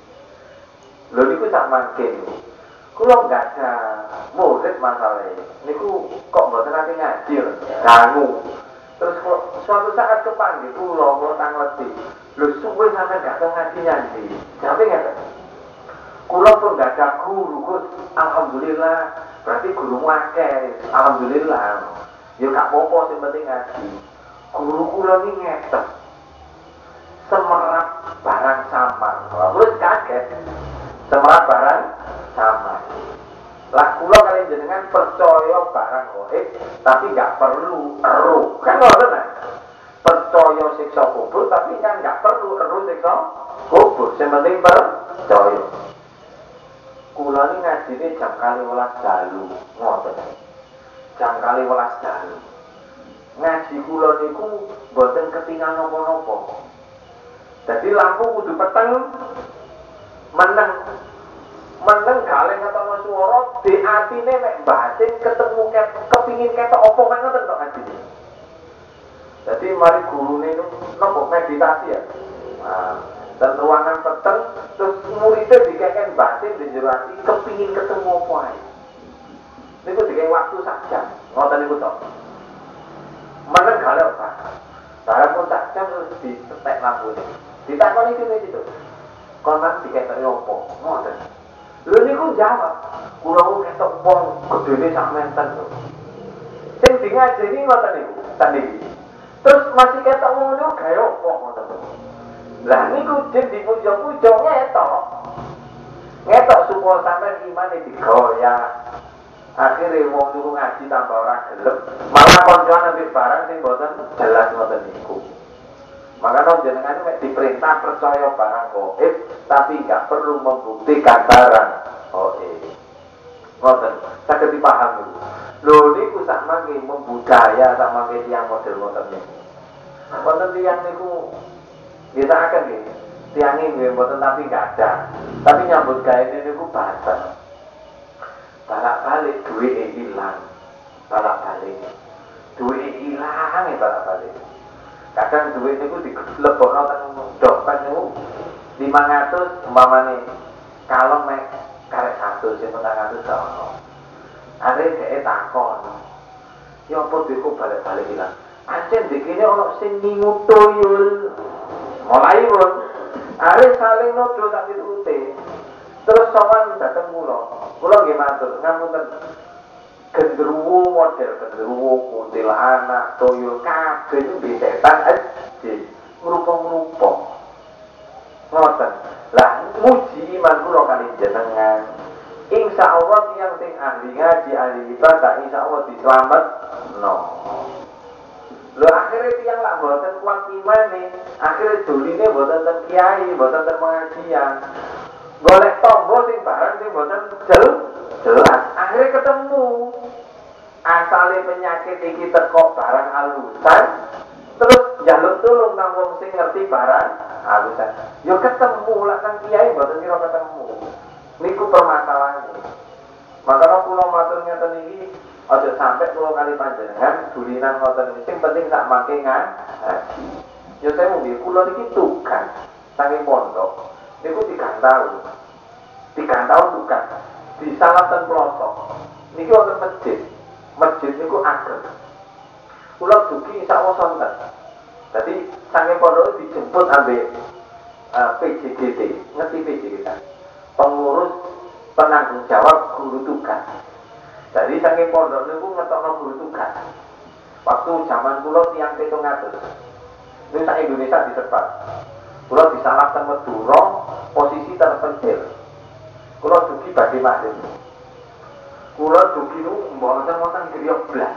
Lho niku sak mangke. Kula nggak ada murid masalahnya. Niku kok mboten ate ngaji lho. Dangu. Terus kok suatu saat kepanggih kula kula tang leti. Lho suwe sampe gak tau ngaji nyanyi. Tapi ngeten. Kula pun gak ada guru, Gus. Alhamdulillah. Berarti guru akeh. Alhamdulillah. Ya gak apa-apa sing penting ngaji. Guru kula ni ngeten. Semerap barang samar. Terus kaget. Semerap barang samar. Lah kula kalian jenengan percaya barang gaib, tapi gak perlu ero. Kan ngoten ta? Percaya siksa kubur, tapi kan gak perlu ero siksa kubur. Sing penting percaya. Kula ni ngajine jam kali welas dalu, ngoten. Jam kali welas dalu. Ngaji kula niku mboten ketinggal napa-napa. Dadi lampu kudu peteng meneng. Meneng gale ngetono swara di atine mek batin ketemu ket kepingin ketok apa mek ngoten tok ngajine. Dadi mari gurune niku napa meditasi ya. Nah, dan ruangan peteng terus muridnya dikeken batin di jero ati kepingin ketemu apa ae. Niku dikek waktu sak jam. Ngoten niku tok. Meneng gale apa? Barang pun sak jam terus ditetek lampune. Ditakoni itu-itu. Kon mas diketoki apa? Ngoten. Lho niku jawab, kula ku ketok wong gedene sak menten lho. Sing dingajeni ngoten niku, tadi. Terus masih ketok wong niku gawe apa ngoten lho. Lah niku jeng dipuja-puja ngetok. Ngetok supaya sampean imane digoyah. Akhire wong niku ngaji tambah ora gelem, malah koncoan ambek barang sing mboten jelas ngoten niku. Makanya jenengan ini diperintah percaya barang gaib, tapi nggak perlu membuktikan barang gaib. Ngoten, saged dipahami. Lho niku sak mangke membudaya sak mangke tiyang model ngoten niku. Wonten tiyang niku kita akan nggih, tiyang nggih mboten tapi nggak ada. Tapi nyambut gawe niku batal. Balak-balik duwe ilang. Balak-balik. Duwe ilang e balak-balik. Kadang duit itu dilebokno teng dompet niku lima ratus umpamane kalem mek karek satu sing petang atus ono. Are dhek takon. Ya apa duitku balik-balik ilang. Ancen dikene ana sing ngingu tuyul. Mulai pun are saling nodo tak ditute. Terus sowan dateng kula. Kula nggih matur, ngapunten. Genderuwo model genderuwo kuntilanak toyol kabeh di setan aja ngrupa-ngrupa ngoten. Lah muji iman kula kali jenengan insyaallah tiyang sing ahli ngaji ahli ibadah insyaallah diselamet no. Lho akhirnya tiyang lak mboten kuat imane akhirnya doline mboten ten kiai mboten ten pengajian golek tombo sing barang sing mboten jel jelas akhirnya ketemu asale penyakit iki teko barang halusan terus njaluk tulung nang wong sing ngerti barang halusan yo ketemu lak nang kiai mboten kira ketemu niku permasalahannya. Makanya kula matur ngeten iki aja sampai kula kali panjenengan dulinan ngoten iki sing penting sak mangke ngaji. Yo saya nggih kula niki tugas saking pondok niku tiga tahun tiga tahun tugas di salatan pelosok niki wonten masjid masjid niku ageng kula dugi insyaallah sonten dadi sange pondok dijemput ambek uh, P J G T ngerti P J G T pengurus penanggung jawab guru tugas jadi sange pondok niku ngetokno guru tugas waktu zaman kula tiyang pitung atus niku sak Indonesia disebar Kula disalap teng Madura, posisi terpencil. Kula dugi badhe maklum. Kula dugi nu mboten-mboten griya blas.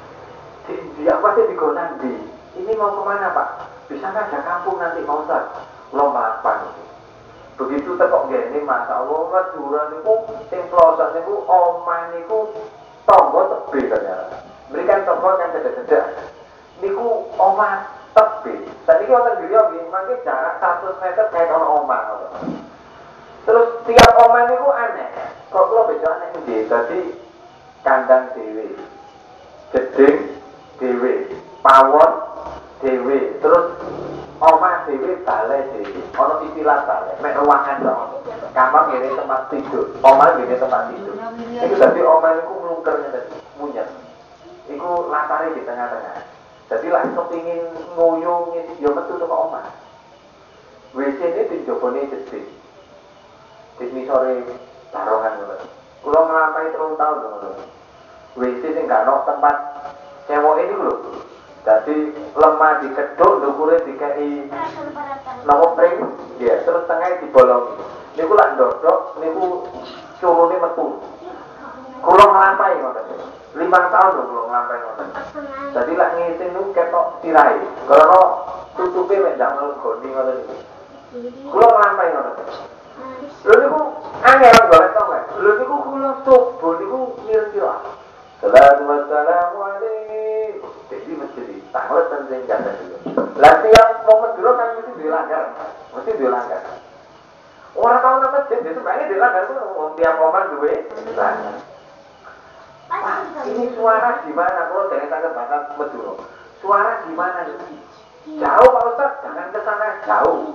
Dia pasti digonan di. Ini mau kemana Pak? Bisa nggak ada kampung nanti mau Ustaz? Kula mapan. Begitu tekok gini, Masya Allah, Madura niku sing plosan niku omah niku tonggo tebe ternyata. Berikan tonggo kan cedek-cedek. Niku omah tebe. Tadi kita wonten griya nggih, mangke jarak seratus meter kayak ono omah ngono. Terus tiap omah niku aneh. Kok kula beda aneh nggih. Dadi kandang dhewe. Jeding dhewe, pawon dhewe, terus omah dhewe, balai dhewe. Ono istilah balai, mek ruangan to. Kamar ngene tempat tidur, omah ngene tempat tidur. Iku dadi omah niku mlungker ngene munyet. Iku latare di tengah-tengah. Jadi lah kepingin nguyung ya metu teko omah. W C ini di jobone jeding. Di misore barongan ngono. Kula nglampahi telung tahun ngono. W C sing gak ono tempat cewek ini lho. Jadi lemah dikeduk, ndukure dikai nopo pring, ya terus tengah dibolongi. Niku lak ndodok, niku curune metu. Kula nglampahi ngoten. lima tahun lho kula nglampahi ngoten. Jadi lak ngising niku ketok sirahe. Karena tutupe mek damel goni ngoten iki. Kula nglampahi ngoten. Lho niku angel golek to, Mas. Lho niku kula subuh niku kira-kira. Assalamualaikum warahmatullahi wabarakatuh. Jadi mesti ditanglet penting janda dulu. Lah tiap momen dulu kan mesti dilanggar, mesti dilanggar. Orang tahu nama masjid itu sebenarnya dilanggar tuh tiap momen duwe dilanggar. Wah, ini suara di mana? Kalau dari tangga bahasa Madura, suara di mana nih? Jauh Pak Ustaz, jangan ke sana jauh.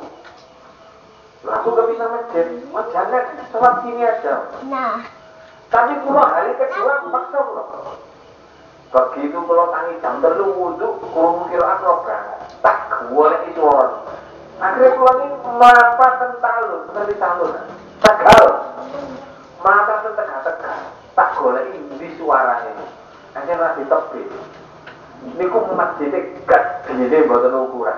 Lalu ke bisa masjid, oh jangan, sholat sini aja. Nah. Tapi pulau hari kedua paksa pulau. Begitu pulau tangi jam terlalu wudhu, kurung kira aku berangkat. Tak boleh itu orang. Akhirnya pulau ini mata tentalun, seperti talun. Tegal, mata tegak-tegak. Tak boleh ini suaranya. Akhirnya di tepi. Ini ku masjidnya gak gini buatan ukuran.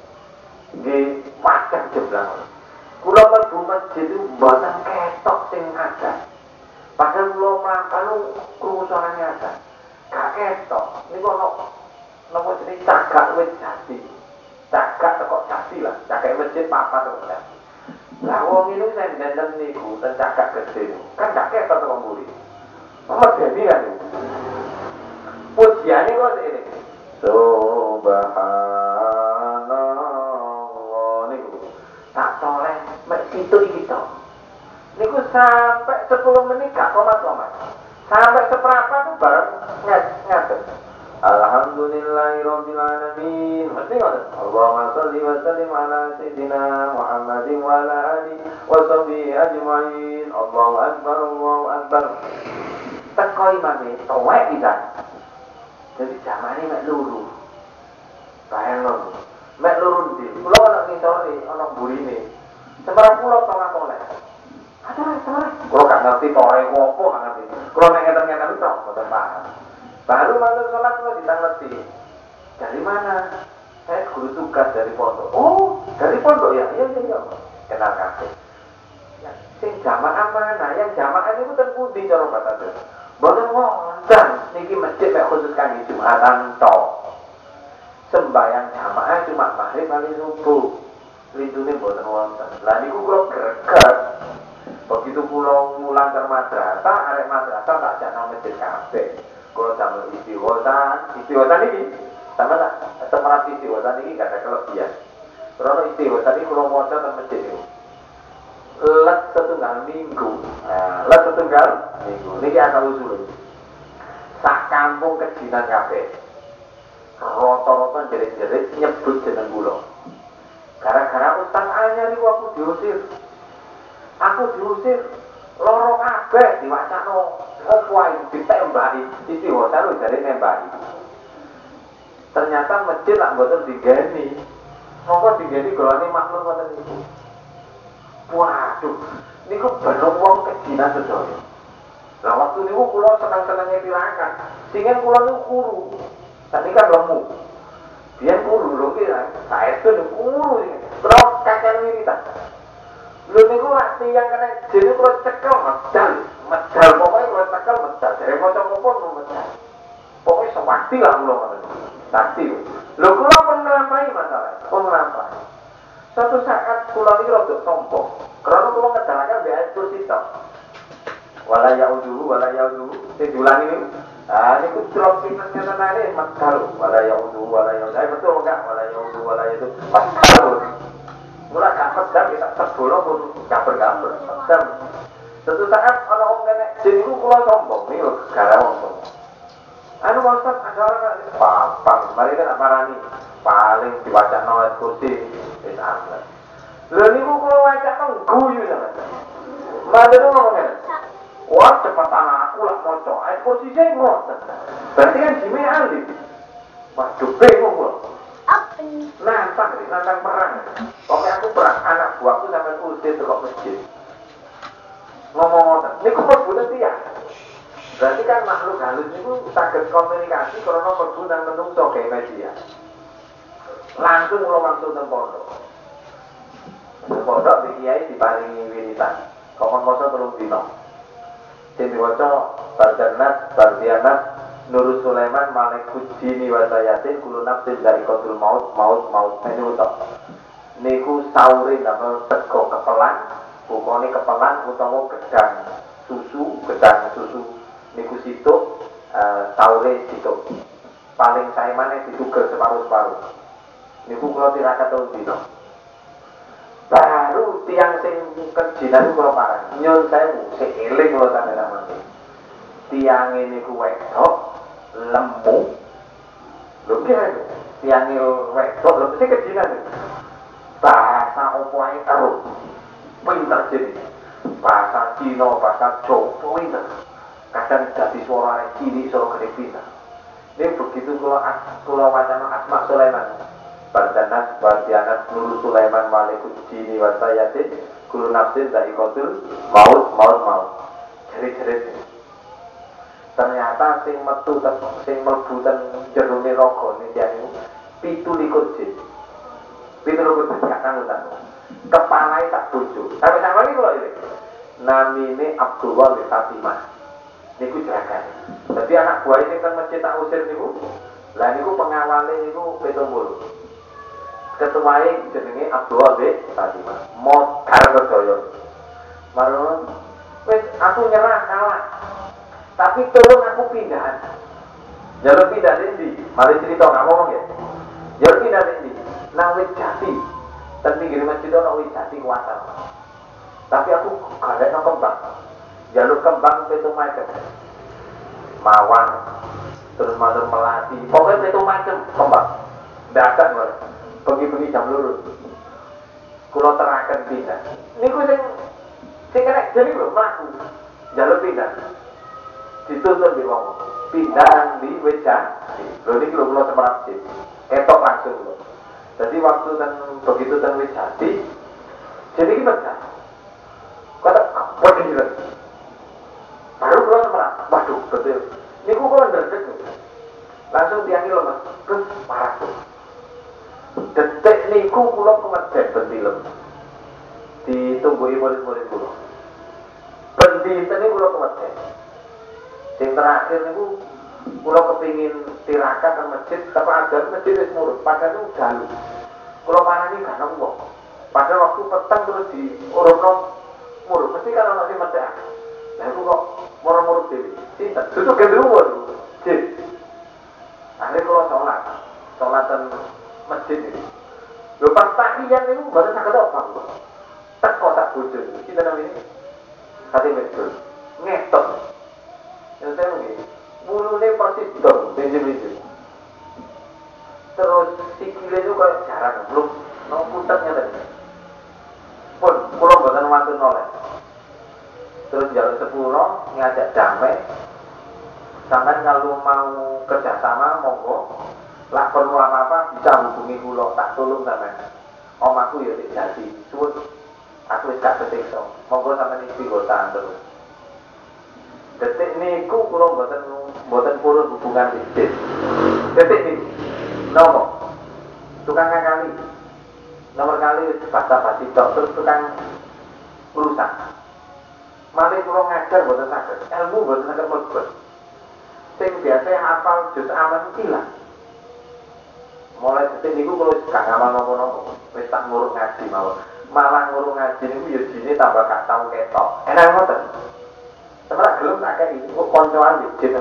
Di macam jeblang. Pulau mlebu masjid itu buatan ketok sing ada. Padahal pulau melampau lu krungu suaranya ada. Gak ketok. Ini kok nopo jenis cagak wit jati. Cagak tekok jati lah. Cagak masjid papa tekok jati. Lah wong ini saya dandan niku dan cagak gede. Kan gak ketok tekok mburi. Nomor jadi kan itu. Pujiannya kok ini. Subhanallah niku. Tak toleh mek situ iki to. Niku sampai sepuluh menit gak komat-komat. Sampai seperempat tuh bareng ngaten. Alhamdulillahirabbil alamin. Mesti ngoten. Allahumma shalli wa sallim ala sayyidina Muhammadin wa ala alihi wa sahbihi ajmain. Allahu akbar, Allahu akbar. Teko imame tuwek pisan. Jadi jamane mek luru. Bayang lho. Mek luru ndi? Kula ana ngisore, ana burine. Semarang kula tolak-tolak. Ada sama. Kalau nggak ngerti tore wopo nggak ngerti. Kalau ngeten-ngeten itu betul paham. Baru masuk sholat kalau ditangleti. Dari mana? Saya guru tugas dari pondok. Oh, dari pondok ya? Iya iya iya. Kenal kakek. Ya, sing jamaah mana? Yang jamaah itu kan pundi cara batase. Boten wonten niki masjid mek khusus kangge Jumatan tok. Sembayang jamaah cuma maghrib kali subuh. Lindune boten wonten. Lah niku kula greget. Begitu pulau mulang ke madrasah, arek madrasah tak jangan masjid kabeh. Kalau sama istighosah, istighosah ini sama tak semerap istighosah ini gak ada kelebihan. Kalau istighosah ini kalau mau datang masjid itu, let setunggal minggu, nah, let setunggal minggu. Ini asal usul. Sak kampung kejinan kabeh, roto-roto jerit-jerit nyebut jeneng kula. Gara-gara Ustaz anyar niku aku diusir. Aku diusir loro kabeh diwacano opo ae ditembaki istighosah lho jare nembaki. Ternyata masjid lak mboten digeni. Monggo digeni golane makhluk ngoten niku. Waduh, niku bener wong kejinan sedaya. Lah waktu niku kula seneng-senenge tirakat. Singen kula niku kuru. Sakniki kan lemu. Biyen kuru lho ki saestu niku kuru iki. Kalau kakek wiritan. Lho niku lak tiyang kena jene kula cekel medal. Medal pokoke kula cekel medal. Dari maca mumpun medal. Pokoke sewakti lah kula ngoten. Sakti. Lho kula pun nglampahi masalah. Pun nglampahi. Suatu saat kula niki rada sombong. Karena kula ngedalaken mbek ayat kursi tok. Wala yaudu wala yaudu sing diulangi niku. Ah niku drop pinten nyenenane medal. Wala yaudu wala yaudu. Ayo betul enggak? Wala yaudu wala yaudu. Medal. Mula gak pedang kita terbolong pun kabar-kabar pedang. Suatu saat ana wong kene jin iku kula sombong niku gara wong. Anu Ustaz ada orang pampang, mari kita marani paling diwacana ayat kursi wis angel. Lha niku kula wacana guyu sampeyan. Madene ngomong ngene. Wah cepatan aku lah maca ayat kursi sing ngoten. Berarti kan jime ahli. Waduh bingung kula. Nantang, nantang perang. Pokoknya aku perang, anak buahku sampai usir ke masjid. Ngomong-ngomong, ini aku perbunan dia. Berarti kan makhluk halus itu sakit komunikasi karena perbunan menungso kayak media. Langsung lo langsung ke pondok. Ke pondok di kiai diparingi wiritan. Komon koso telung dino. Jadi waca Bardanat, Bardianat, Nurul Sulaiman Malekut Jini Wasayatin Kulu Nafsin dari Kotul Maut Maut Maut ini utak niku saurin nama teko kepelan pokoknya kepelan utawa gedang susu gedang susu niku situ uh, saurin situ paling saya mana diduga separuh-separuh niku kalau tirakat tahun dino baru tiang sing kejinan kalau parah nyun saya sing eling kalau sampai nama tiang ini ku wedok lemu lho kira tiang wedok lho mesti kejinan bahasa opo ae karo pinter jadi bahasa Cina bahasa Jawa pinter kadang dadi suara cilik suara gede pinter ini begitu kula kula wacana Asma Sulaiman Bardanas Bardianat Nurul Sulaiman Malikut Jini Wasayatin Kulu Nafsin Zaikatul Maut Maut Maut jerit-jerit ternyata sing metu sing mlebu ten jerone raga niki anu pitu likur jin. pitu likur jin gak tanggung-tanggung. Kepalae tak bojo. Sampai sampe iki kula iki. Namine Abdullah bin Fatimah. Niku jagane. Dadi anak buah sing ten masjid tak usir niku. Lah niku pengawale niku pitung puluh. Ketuae jenenge Abdullah bin Fatimah. Modar sedaya. Marun wis aku nyerah kalah. Tapi turun aku pindah. Jalur pindah di mari cerita nggak ngomong ya. Jalur pindah di nang wit jati. Dan pinggir masjid ono wit jati kuasa. Tapi aku gak ada kembang. Jalur kembang itu macam mawar, terus matur melati. Pokoknya itu macam kembang. Dadak lho. Pergi-pergi jam lurus. Kulo terakan pindah. Niku sing sing kena jadi lho mlaku. Jalur pindah. Dituntun di wong pindah di wejan lho niki lho kula semerap sih etok langsung lho jadi waktu dan begitu dan wejati jadi kita pecah kata apa ini baru kula semerap waduh betul niku kula ndredeg langsung tiangi lho mas terus parah detik niku kula kemeden bentilem ditunggu murid-murid kula bentilem niku kula kemeden yang terakhir itu kalau kepingin tirakat ke masjid tapi ada masjid itu murut padahal itu galuh kalau mana ini gak nembok padahal waktu petang terus di urut murut mesti kan orang masih masjid nah itu kok murut-murut jadi cinta duduk ke dulu jid akhirnya kalau sholat sholatan masjid ini lepas tahiyat itu baru sakit apa tak kotak bujur kita namanya hati betul ngetok yang saya begini, bulunya persis dong, benjir-benjir. Terus sikilnya itu kayak jarang, belum mau putarnya tadi. Pun, pulau buatan wantu noleh. Terus jalur sepuluh ngajak damai. Sampai kalau mau kerjasama, monggo. Lah perlu apa-apa bisa hubungi pulau tak tolong sampai. Om aku ya tidak jadi, suwun. Aku gak kesiksa. Monggo sampai isi gotaan terus. Detik niku kula mboten mboten purun hubungan bisnis. Detik niku. Nomor tukang kali. Nomor kali wis basa-basi tok terus tukang urusan. Mari kula ngajar mboten saged, ilmu mboten saged mlebet. Sing biasa hafal juz aman ilang. Mulai detik niku kula gak ngamal napa-napa, wis tak ngurung ngaji mawon. Malah ngurung ngaji niku ya jine tambah gak tau ketok. Enak ngoten. Sebenarnya gelem tak kei kok koncoan jin.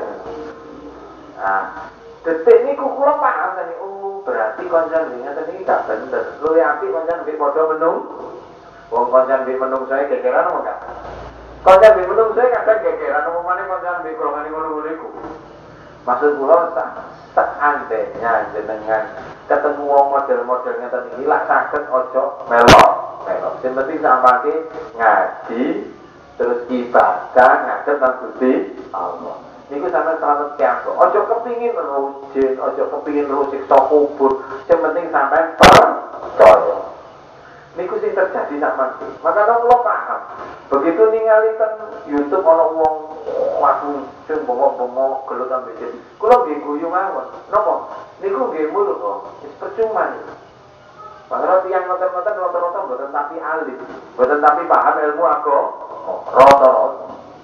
Nah, detik niku kula paham tadi, oh berarti koncoan ngene iki gak bener. Luwih apik koncoan mbek padha menung. Wong koncoan mbek menung saya gegeran apa gak? Koncoan mbek menung saya kadang gegeran apa maneh koncoan mbek golongane ngono niku. Maksud kula tak tak antenya jenengan ketemu wong model-model ngeten iki lak saged aja melok. Melok. Sing penting sampake ngaji terus ibadah ngadep nang Gusti Allah. Niku sampeyan selamat kiamat. Aja kepingin rujin, aja kepingin siksa kubur. Sing penting sampeyan percaya. Niku sing terjadi sama iki. Maka kula paham. Begitu ningali ten YouTube ana wong waduh sing bengok-bengok gelut ambek jadi. Kula nggih guyu mawon. Napa? Niku nggih muluk kok. Wis percuma niku. Maka tiyang ngoten-ngoten rata-rata mboten tapi alim, mboten tapi paham ilmu agama. Rata-rata.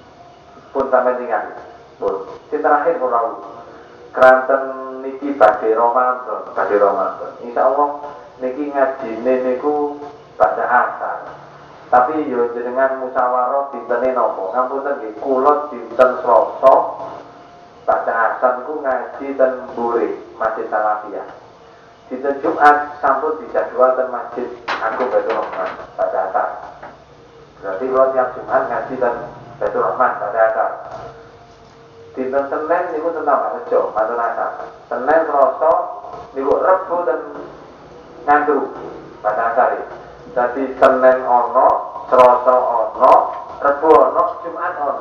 Pun sampeyan ningali. Pun sing terakhir ora kranten niki badhe Ramadan, badhe Ramadan. Insyaallah niki ngajine niku pada asar. Tapi yo jenengan musyawarah dintene napa? Ngapunten nggih, kula dinten Selasa pada asar niku ngaji ten Mburi, Masjid Salafiyah. Dinten Jumat sampun dijadwal ten Masjid Agung Baitur Rahman pada asar. Berarti kula tiap Jumat ngaji ten Baitur Rahman pada asar. Dinten Senin niku ten Tambakrejo, matur asar. Senin Selasa niku Rebo ten Ngandru pada asar. Jadi Senin ono, Selasa ono, Rebo ono, Jumat ono.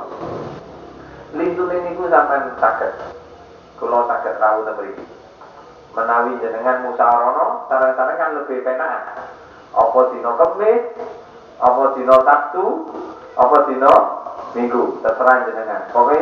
Lintune niku sampean saged. Kula saged rawuh ten mriki. Menawi jenengan musyawarah, sareng-sareng kan lebih penak. Apa dina Kamis, apa dina Sabtu, apa dina Minggu, terserah jenengan. Pokoke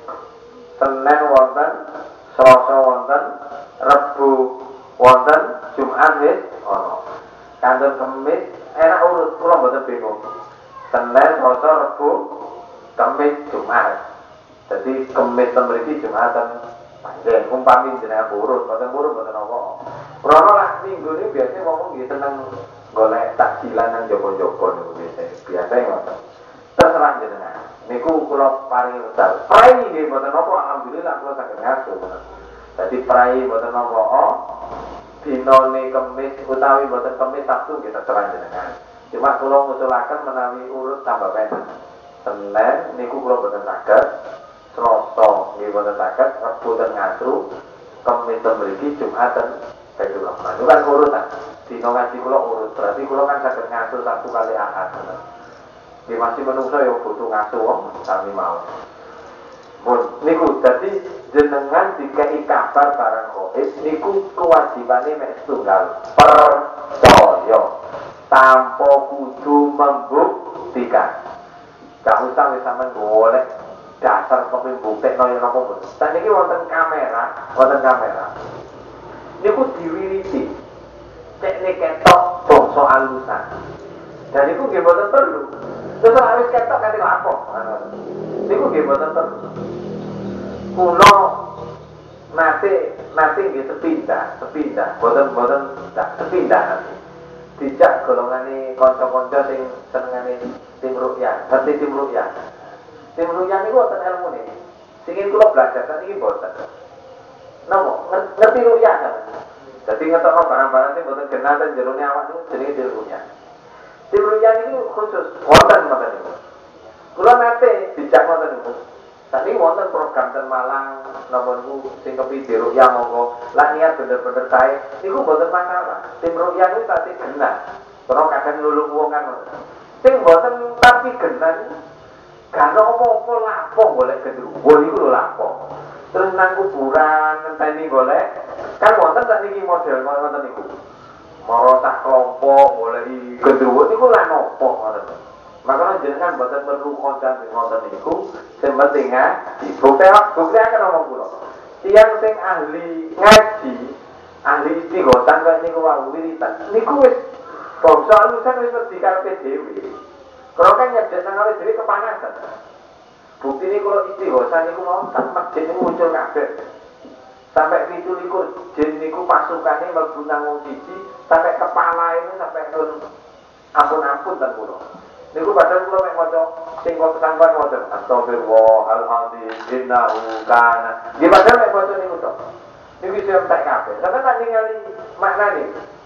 Senin wonten, Selasa wonten, Rebo wonten, Jumat wis ana. Kanten Kamis enak urut, kula mboten bingung. Senin, Selasa, Rebo, Kamis, Jumat. Jadi Kamis ten mriki Jumat ten panjen umpami jenengan urut, mboten urut mboten apa. Ora lah minggu ini biasanya ngomong nggih seneng golek takjilan nang jaba-jaba niku biasa. Biasa ngoten. Terserah jenengan. Niku kula paring wekdal. Prai nggih mboten apa, alhamdulillah kula saged ngaso. Dadi prai mboten apa. Dinane Kamis utawi mboten Kamis Sabtu nggih terserah jenengan. Cuma kula ngusulaken menawi urut tambah pendek. Senin niku kula mboten saged. Selasa nggih mboten saged, Rebo ten Ngantru, Kamis ten mriki, Jumat ten Baitur Rahman. Itu kan urutan. Dina ngaji kula urut, berarti kula kan saged ngaso satu kali Ahad. Nggih masih menungso ya butuh ngaso wong sami mawon. Pun niku dadi jenengan dikei kabar barang gaib niku kewajibane mek setunggal. Percaya tanpa kudu membuktikan. Gak usah wis sampean golek dasar kopi buktekno yen napa mboten. Saniki wonten kamera, wonten kamera. Niku diwiriti. Cek nek ketok bangsa alusan. Dan niku nggih mboten perlu. Terus awis ketok kate lapo. Niku nggih mboten perlu. Kulo nate nate nggih sepindah, sepindah, mboten-mboten tak sepindah nanti. Dijak golongane kanca-kanca sing senengane tim rukyah, ngerti tim rukyah. Tim rukyah niku wonten ilmune. Sing kula belajar sakniki mboten. Napa? Ngerti rukyah kan? Dadi ngetokno barang-barang sing mboten genah ten jerone awak niku jenenge tim rukyah. Tim rukyah niku khusus wonten mboten niku. Kula nate dijak wonten niku. Sakniki wonten program ten Malang napa niku sing kepidhe rukyah monggo. Lah niat bener-bener sae niku mboten masalah. Tim rukyah niku pasti genah. Terus kadang nulung wong kan. Sing mboten tapi genah gak apa-apa lapo golek gendruwo niku lho lapo. Terus nang kuburan ngenteni golek kan wonten sakniki model ngoten niku. Mara sak kelompok golek gendruwo niku lan opo ngoten. Makanya jenengan mboten perlu koncan sing ngoten niku, sing penting ngaji. Bukti bukti akan ngomong kula. Tiyang sing ahli ngaji, ahli istighosan kaya niku wau wiritan. Niku wis Bangsa alusan wis wedi karepe dhewe. Kalau kan nyedek nang awake dhewe kepanasan. Bukti ini kalau istighosa niku mau sak masjid niku muncul kabeh. Sampai pitu likur jin niku pasukane mlebu nang wong siji, sampai kepala ini sampai nun ampun-ampun ten kula. Niku padahal kula mek maca sing kok sampean maca astagfirullahaladzim innahu kana. Nggih padahal mek maca niku tok. Niku iso entek kabeh. Sampeyan tak ningali maknane.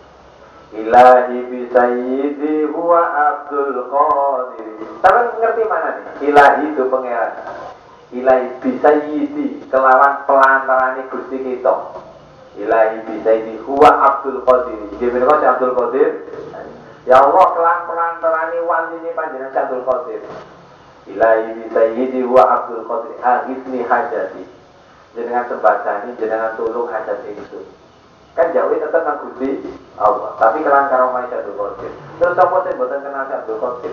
Ilahi bi sayyidi huwa Abdul Qadir. Sampeyan ngerti mana nih? Ilahi itu pangeran. Ilahi bi sayyidi kelawan pelantarane Gusti kita. Ilahi bi sayyidi huwa Abdul Qadir. Nggih menika Abdul Qadir. Ya Allah kelan pelantarane waline panjenengan Abdul Qadir. Ilahi bi sayyidi huwa Abdul Qadir. Aghithni hajati. Jenengan sembadani, jenengan tulung hajat itu. Kan jauh tetap nang Gusti Allah, tapi kelan karo Maha Abdul Qadir. Terus sapa sing mboten kenal Abdul Qadir?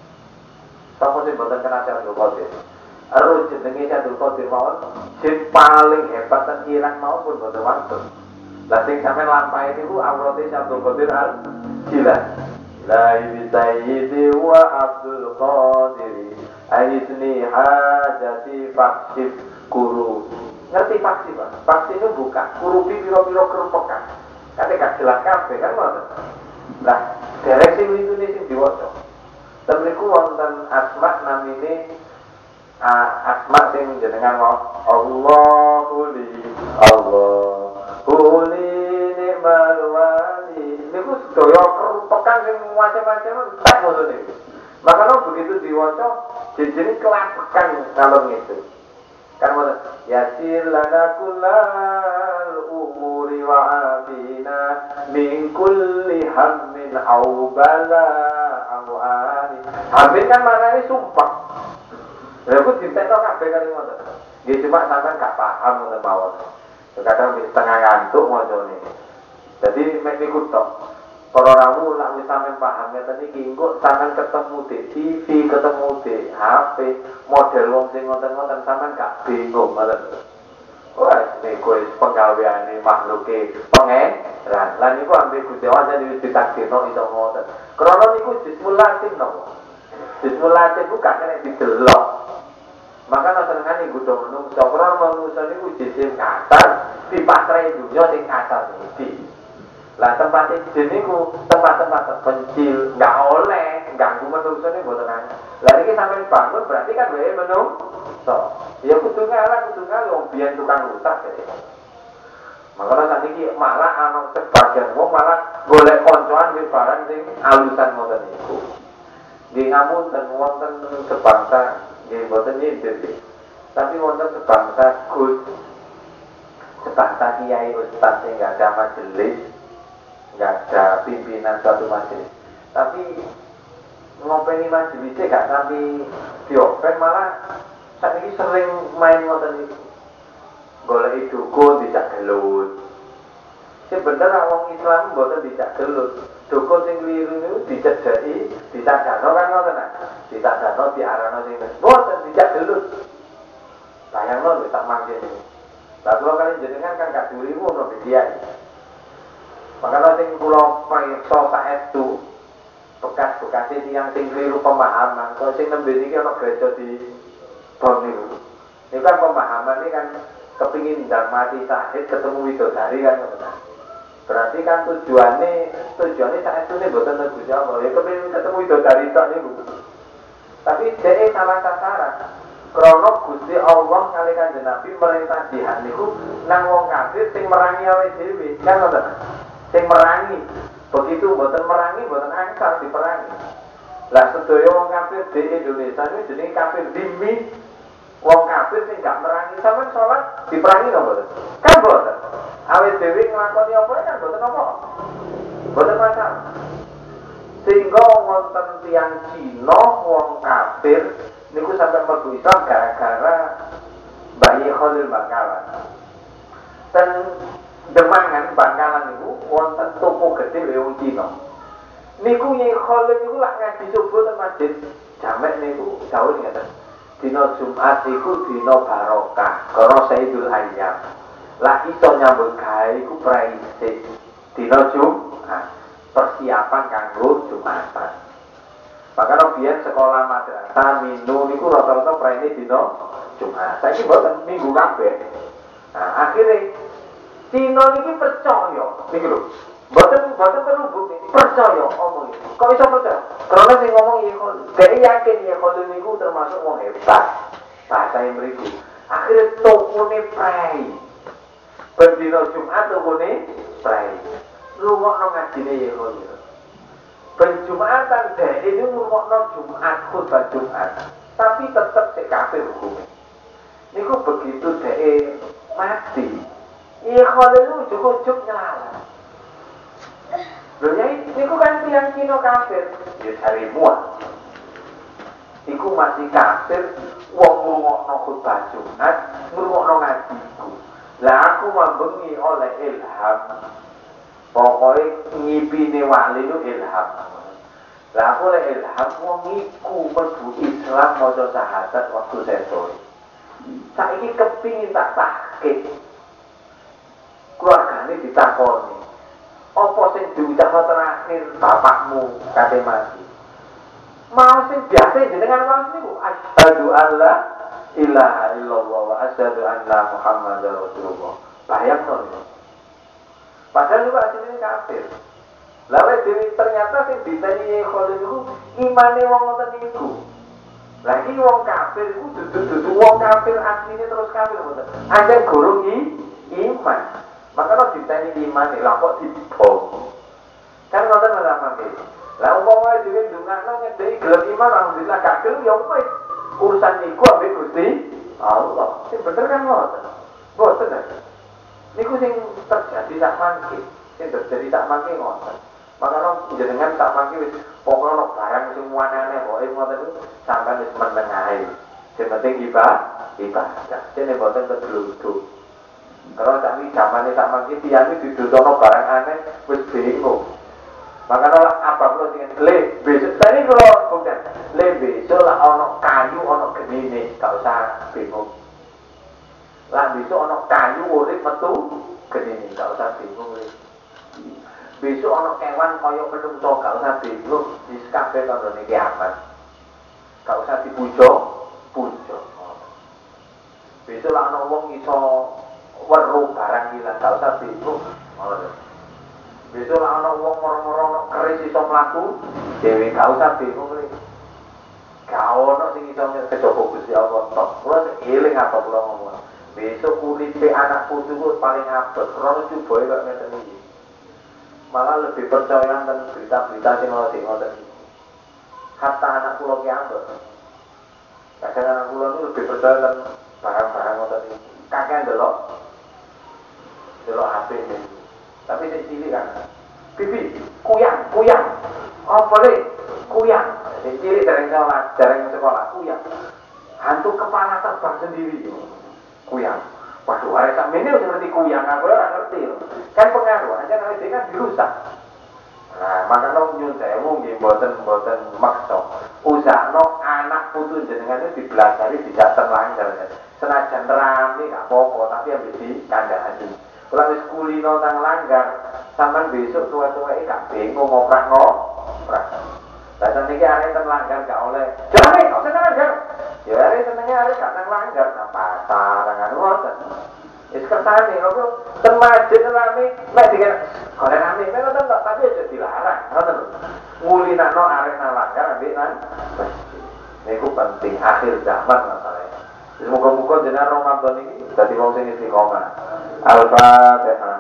Sapa sing mboten kenal Abdul Qadir? Ero jenenge Abdul Qadir mawon, sing paling hebat ten Iran mau pun mboten wonten. Lah sing sampean lampahe niku awrate Abdul Qadir al Jilani. La sayyidi wa Abdul Qadir, aisni hajati faksif kuru. Ngerti faksi Pak? Faksi itu buka, kurupi piro-piro kerupekan. Kan gak jelas kabeh kan ngoten. Lah, derek sing lintune sing diwaca. Ten mriku wonten asma namine uh, asma sing jenengan mau Allahu li Allahu li ni'mal wali. Niku sedaya kerupekan sing macam-macam tak ngono niku. Makanya begitu diwaca jenenge kelapekan ngalor itu. Kan mana yasir lana kullal umuri wa afina min kulli hammin au bala au ani. Amin kan maknanya sumpah. Lha kok dintekno kabeh kali ngoten. Nggih cuma sampean gak paham ngoten mawon. Kadang wis setengah ngantuk macane. Dadi mek niku tok. Para rawuh lak wis sampean paham ngeten iki engko sampean ketemu di T V, ketemu di H P, model wong sing ngoten-ngoten sampean gak bingung ngoten. Wah, niku wis penggaweane makhluke pangeran. Lah niku ambek Gusti Allah wis ditakdirno iso ngoten. Krana niku dismulatin napa? Dismulatin ku gak kena didelok. Maka senengane nggodho menungso, krana menungso niku jisim kasar, dipasrahi dunya sing kasar iki. Lah tempat jin niku tempat-tempat terpencil, nggak oleh ganggu menungso niku mboten ana. Lah iki sampeyan bangun berarti kan wae menungso. Ya kudu ngalah, kudu ngalah wong biyen tukang rusak jadi. Makanya saat ini malah ana sebagian wong malah golek koncoan wis barang sing alusan ngoten niku. Nggih ngapunten wonten sebangsa nggih mboten nyindir. Tapi wonten sebangsa Gus sebangsa kiai ustaz sing enggak ada majelis, nggak ada pimpinan suatu majelis, tapi ngopeni majelisnya gak sampai diopen, malah saat ini sering main ngoten iki golek dukun dijak gelut. Sebenarnya orang Islam mboten dijak gelut, dukun sing kliru niku dicedhaki, disadano kan ngoten ah. Disadano diarano sing mboten dijak gelut. Bayangno lho tak mangke niku. Lah kula kali jenengan kan gak durimu ono bidiai. Makanya sing kula preksa saestu bekas-bekas tiyang sing kliru pemahaman. Kalau sing nembe iki ana gereja di Bon niku. Niku kan pemahaman ini kan kepingin mati sahid ketemu widodari kan ngoten. Berarti kan tujuannya tujuannya saestu ne mboten Gusti Allah. Ya kepingin ketemu widodari tok niku. Tapi dhek salah sasaran. Krana Gusti Allah kali Kanjeng Nabi merintah jihad niku nang wong kafir sing merangi awake dhewe. Kan ngoten. Sing merangi, begitu mboten merangi, mboten angsal diperangi. Lah sedaya wong kafir di Indonesia ini jenenge kafir dhimmi. Wong kafir sing gak merangi sampean salat diperangi napa mboten? Kan mboten. Awake dhewe nglakoni apa kan mboten apa. Mboten masalah. Sehingga wonten tiyang Cina wong kafir niku sampai mlebu Islam gara-gara Bayi Khalil Bangkalan. Dan Demangan Bangkalan niku wonten toko gedhe wong Cina. Niku Nyai Khalil niku lak ngaji subuh ten masjid jamek niku dawuh ngeten. Dina Jumat iku dina barokah, karena Sayyidul Ayyam. Lah iso nyambut gawe iku praise dina Jumat. persiapan kanggo Jumatan. Makanya biyen sekolah madrasah minu niku rata-rata praene dina Jumat. Saiki mboten minggu kabeh. Nah, akhirnya Cina niki percaya niki lho. Mboten mboten perlu bukti, percaya omong iki. Kok iso percaya? Karena sing ngomong iki dhek yakin ya kalau niku termasuk wong hebat. Bahasa mriku. Akhirnya tokone prei. Bendina Jumat tokone prei. Rungokno ngajine ya kalau. Ben Jumatan dhek ini ngurungokno Jumat khutbah Jumat. Tapi tetep sik kafir hukumnya. Niku begitu dhek mati. Iya kalau itu ujuk-ujuk nyelalah. Loh ya niku kan tiang Cina kafir. Ya cari muat. Iku masih kafir. Wong ngurungokno khutbah Jumat, ngurungokno ngajiku. Lah aku mambengi oleh ilham. Pokoknya ngipine wali itu ilham. Lah aku oleh ilham wong iku mlebu Islam maca syahadat waktu sesoi. Saiki kepingin tak tahqiq. Keluargane ditakoni. Apa sing diucapno terakhir bapakmu kate mati? Mau sing biasa jenengan wong niku asyhadu alla ilaha illallah wa asyhadu anna muhammadar rasulullah. Bayangno niku. Padahal juga aslinya kafir. Lalu dewi ternyata sing ditanya Khalid itu imane wong ngoten niku. Lagi wong kafir itu dudu-dudu wong kafir aslinya terus kafir ngoten. Aja gurung i iman. Maka lo ditanya imane lah kok dibom. Kan ngoten ora mangke. Lah umpama dhewe ndongakno ngedeki gelem iman alhamdulillah kafir ya wis urusan niku ambek Gusti Allah. Sing bener kan ngoten. Mboten ta? Niku sing terjadi sak mangke, sing terjadi sak mangke ngoten. Makanya jenengan sak mangke wis pokoke ono barang sing muanane pokoke ngoten niku sampeyan wis meneng ae. Sing penting ibadah, ibadah. Dene mboten keduluduk. Kalau sak iki zamane sak mangke tiyang iki didudono barang aneh wis bingung. Makanya lah apa perlu sing le besok tadi kalau bukan le besok lah ono kayu ono genine gak usah bingung. Lah besok ono kayu urip metu genine gak usah bingung. Besok ono kewan kaya menungso gak usah bingung. Wis kabeh tandane kiamat. Gak usah dipuja, puja. Besok lah ono wong iso weruh barang ilang gak usah bingung. Besok lah ono wong moro-moro keris iso mlaku, dhewe gak usah bingung lho. Gak ono sing iso kejaba Gusti Allah tok. Kulo eling apa kula ngomong. Besok uripe anak putuku paling abot, rono cobae kok ngeten iki. Malah lebih percaya tentang berita-berita sing ono sing ngoten iki. Hatta anak kula ki abot. Kadang anak kula itu lebih percaya tentang barang-barang ngoten iki. Kakek ndelok. Delok H P ini. Tapi sing cilik kan. Bibi, kuyang, kuyang. Oh boleh, kuyang. Sing cilik dereng sekolah, dereng sekolah, kuyang. Hantu kepala terbang sendiri. Kuyang. Waduh, hari sakmene wis ngerti kuyang, aku ora ngerti lho. Kan pengaruh aja nek dhewe kan dirusak. Nah, makanya nyun sewu nggih mboten-mboten maksa. Usahno anak putu jenengan itu dibelajari dijak terlanggar. Senajan rame gak apa-apa, tapi ambis dikandhani. Kalau wis kulino nang langgar, sampean besok tua-tuake gak bingung ngoprak ngoprak. Lah niki arek teng langgar gak oleh. Jane, kok teng langgar? Ya arek senenge arek gak teng langgar, nang pasar nang ngoten. Wis kersane kok teng masjid rame, mek diken golek rame, mek ngoten tok, tapi aja dilarang, ngoten lho. Ngulinakno arek nang langgar ambek nang masjid. Niku penting akhir zaman masalahnya. Semoga-moga jenengan Ramadan ini dadi wong sing istiqomah. Al-Fatihah.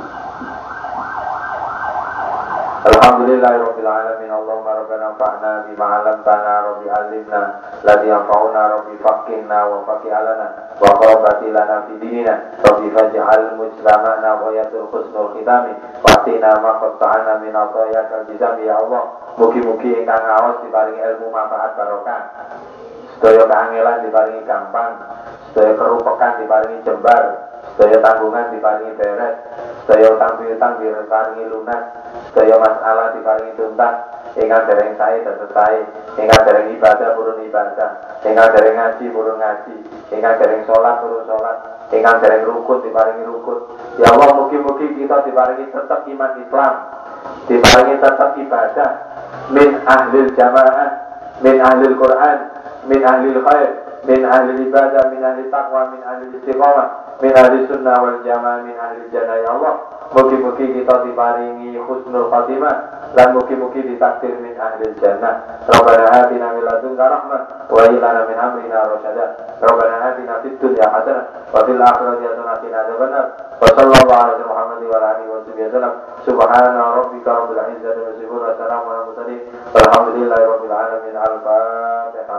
Alhamdulillahirabbil alamin. Allahumma rabbana fa'na bima 'allamtana rabbi 'allimna ladzi yanfa'una rabbi faqihna wa faqih 'alana wa qarbati lana fi dinina rabbi faj'al mujtama'na wa yatul husnul khitami wa atina ma qatta'ana min atayakal jizami ya Allah. Mugi-mugi ingkang ngaos diparingi ilmu manfaat barokah. Sedaya kangelan diparingi gampang, sedaya kerupekan diparingi jembar, sedaya tanggungan diparingi beres, sedaya utang-piutang diparingi lunas, sedaya masalah diparingi tuntas, ingkang dereng sae dados sae, ingkang dereng ibadah purun ibadah, ingkang dereng ngaji purun ngaji, ingkang dereng salat purun salat, ingkang dereng rukun diparingi rukun. Ya Allah, mugi-mugi kita diparingi tetap iman Islam, diparingi tetap ibadah, min ahlil jamaah, min ahlil Quran, min ahlil khair, min ahli ibadah, min ahli taqwa, min ahli istiqamah, min ahli sunnah wal jamaah, min ahli jannah. Ya Allah, mugi-mugi kita diparingi husnul khatimah dan mugi-mugi ditakdir min ahli jannah. Rabbana atina min ladunka rahmah wa hab lana min amrina rasyada. Rabbana atina fid dunya hasanah wa fil akhirati hasanah wa qina adzabannar. Wa sallallahu ala Muhammadin wa ala alihi wa sahbihi wasallam. Subhana rabbika rabbil izzati wa salamun wa salamun ala mursalin. Walhamdulillahi rabbil alamin. Al-Fatihah.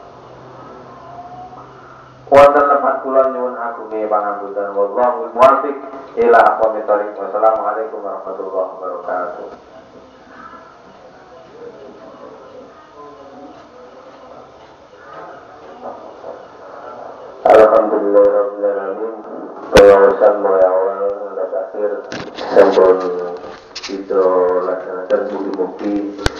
Wonten lepat kula nyuwun agunge pangampunten wallahu muwaffiq ila aqwamit thoriq. Wassalamualaikum warahmatullahi wabarakatuh. Alhamdulillahirabbil alamin. Bayasan mulai awal sampai akhir sampun kita laksanakan mugi-mugi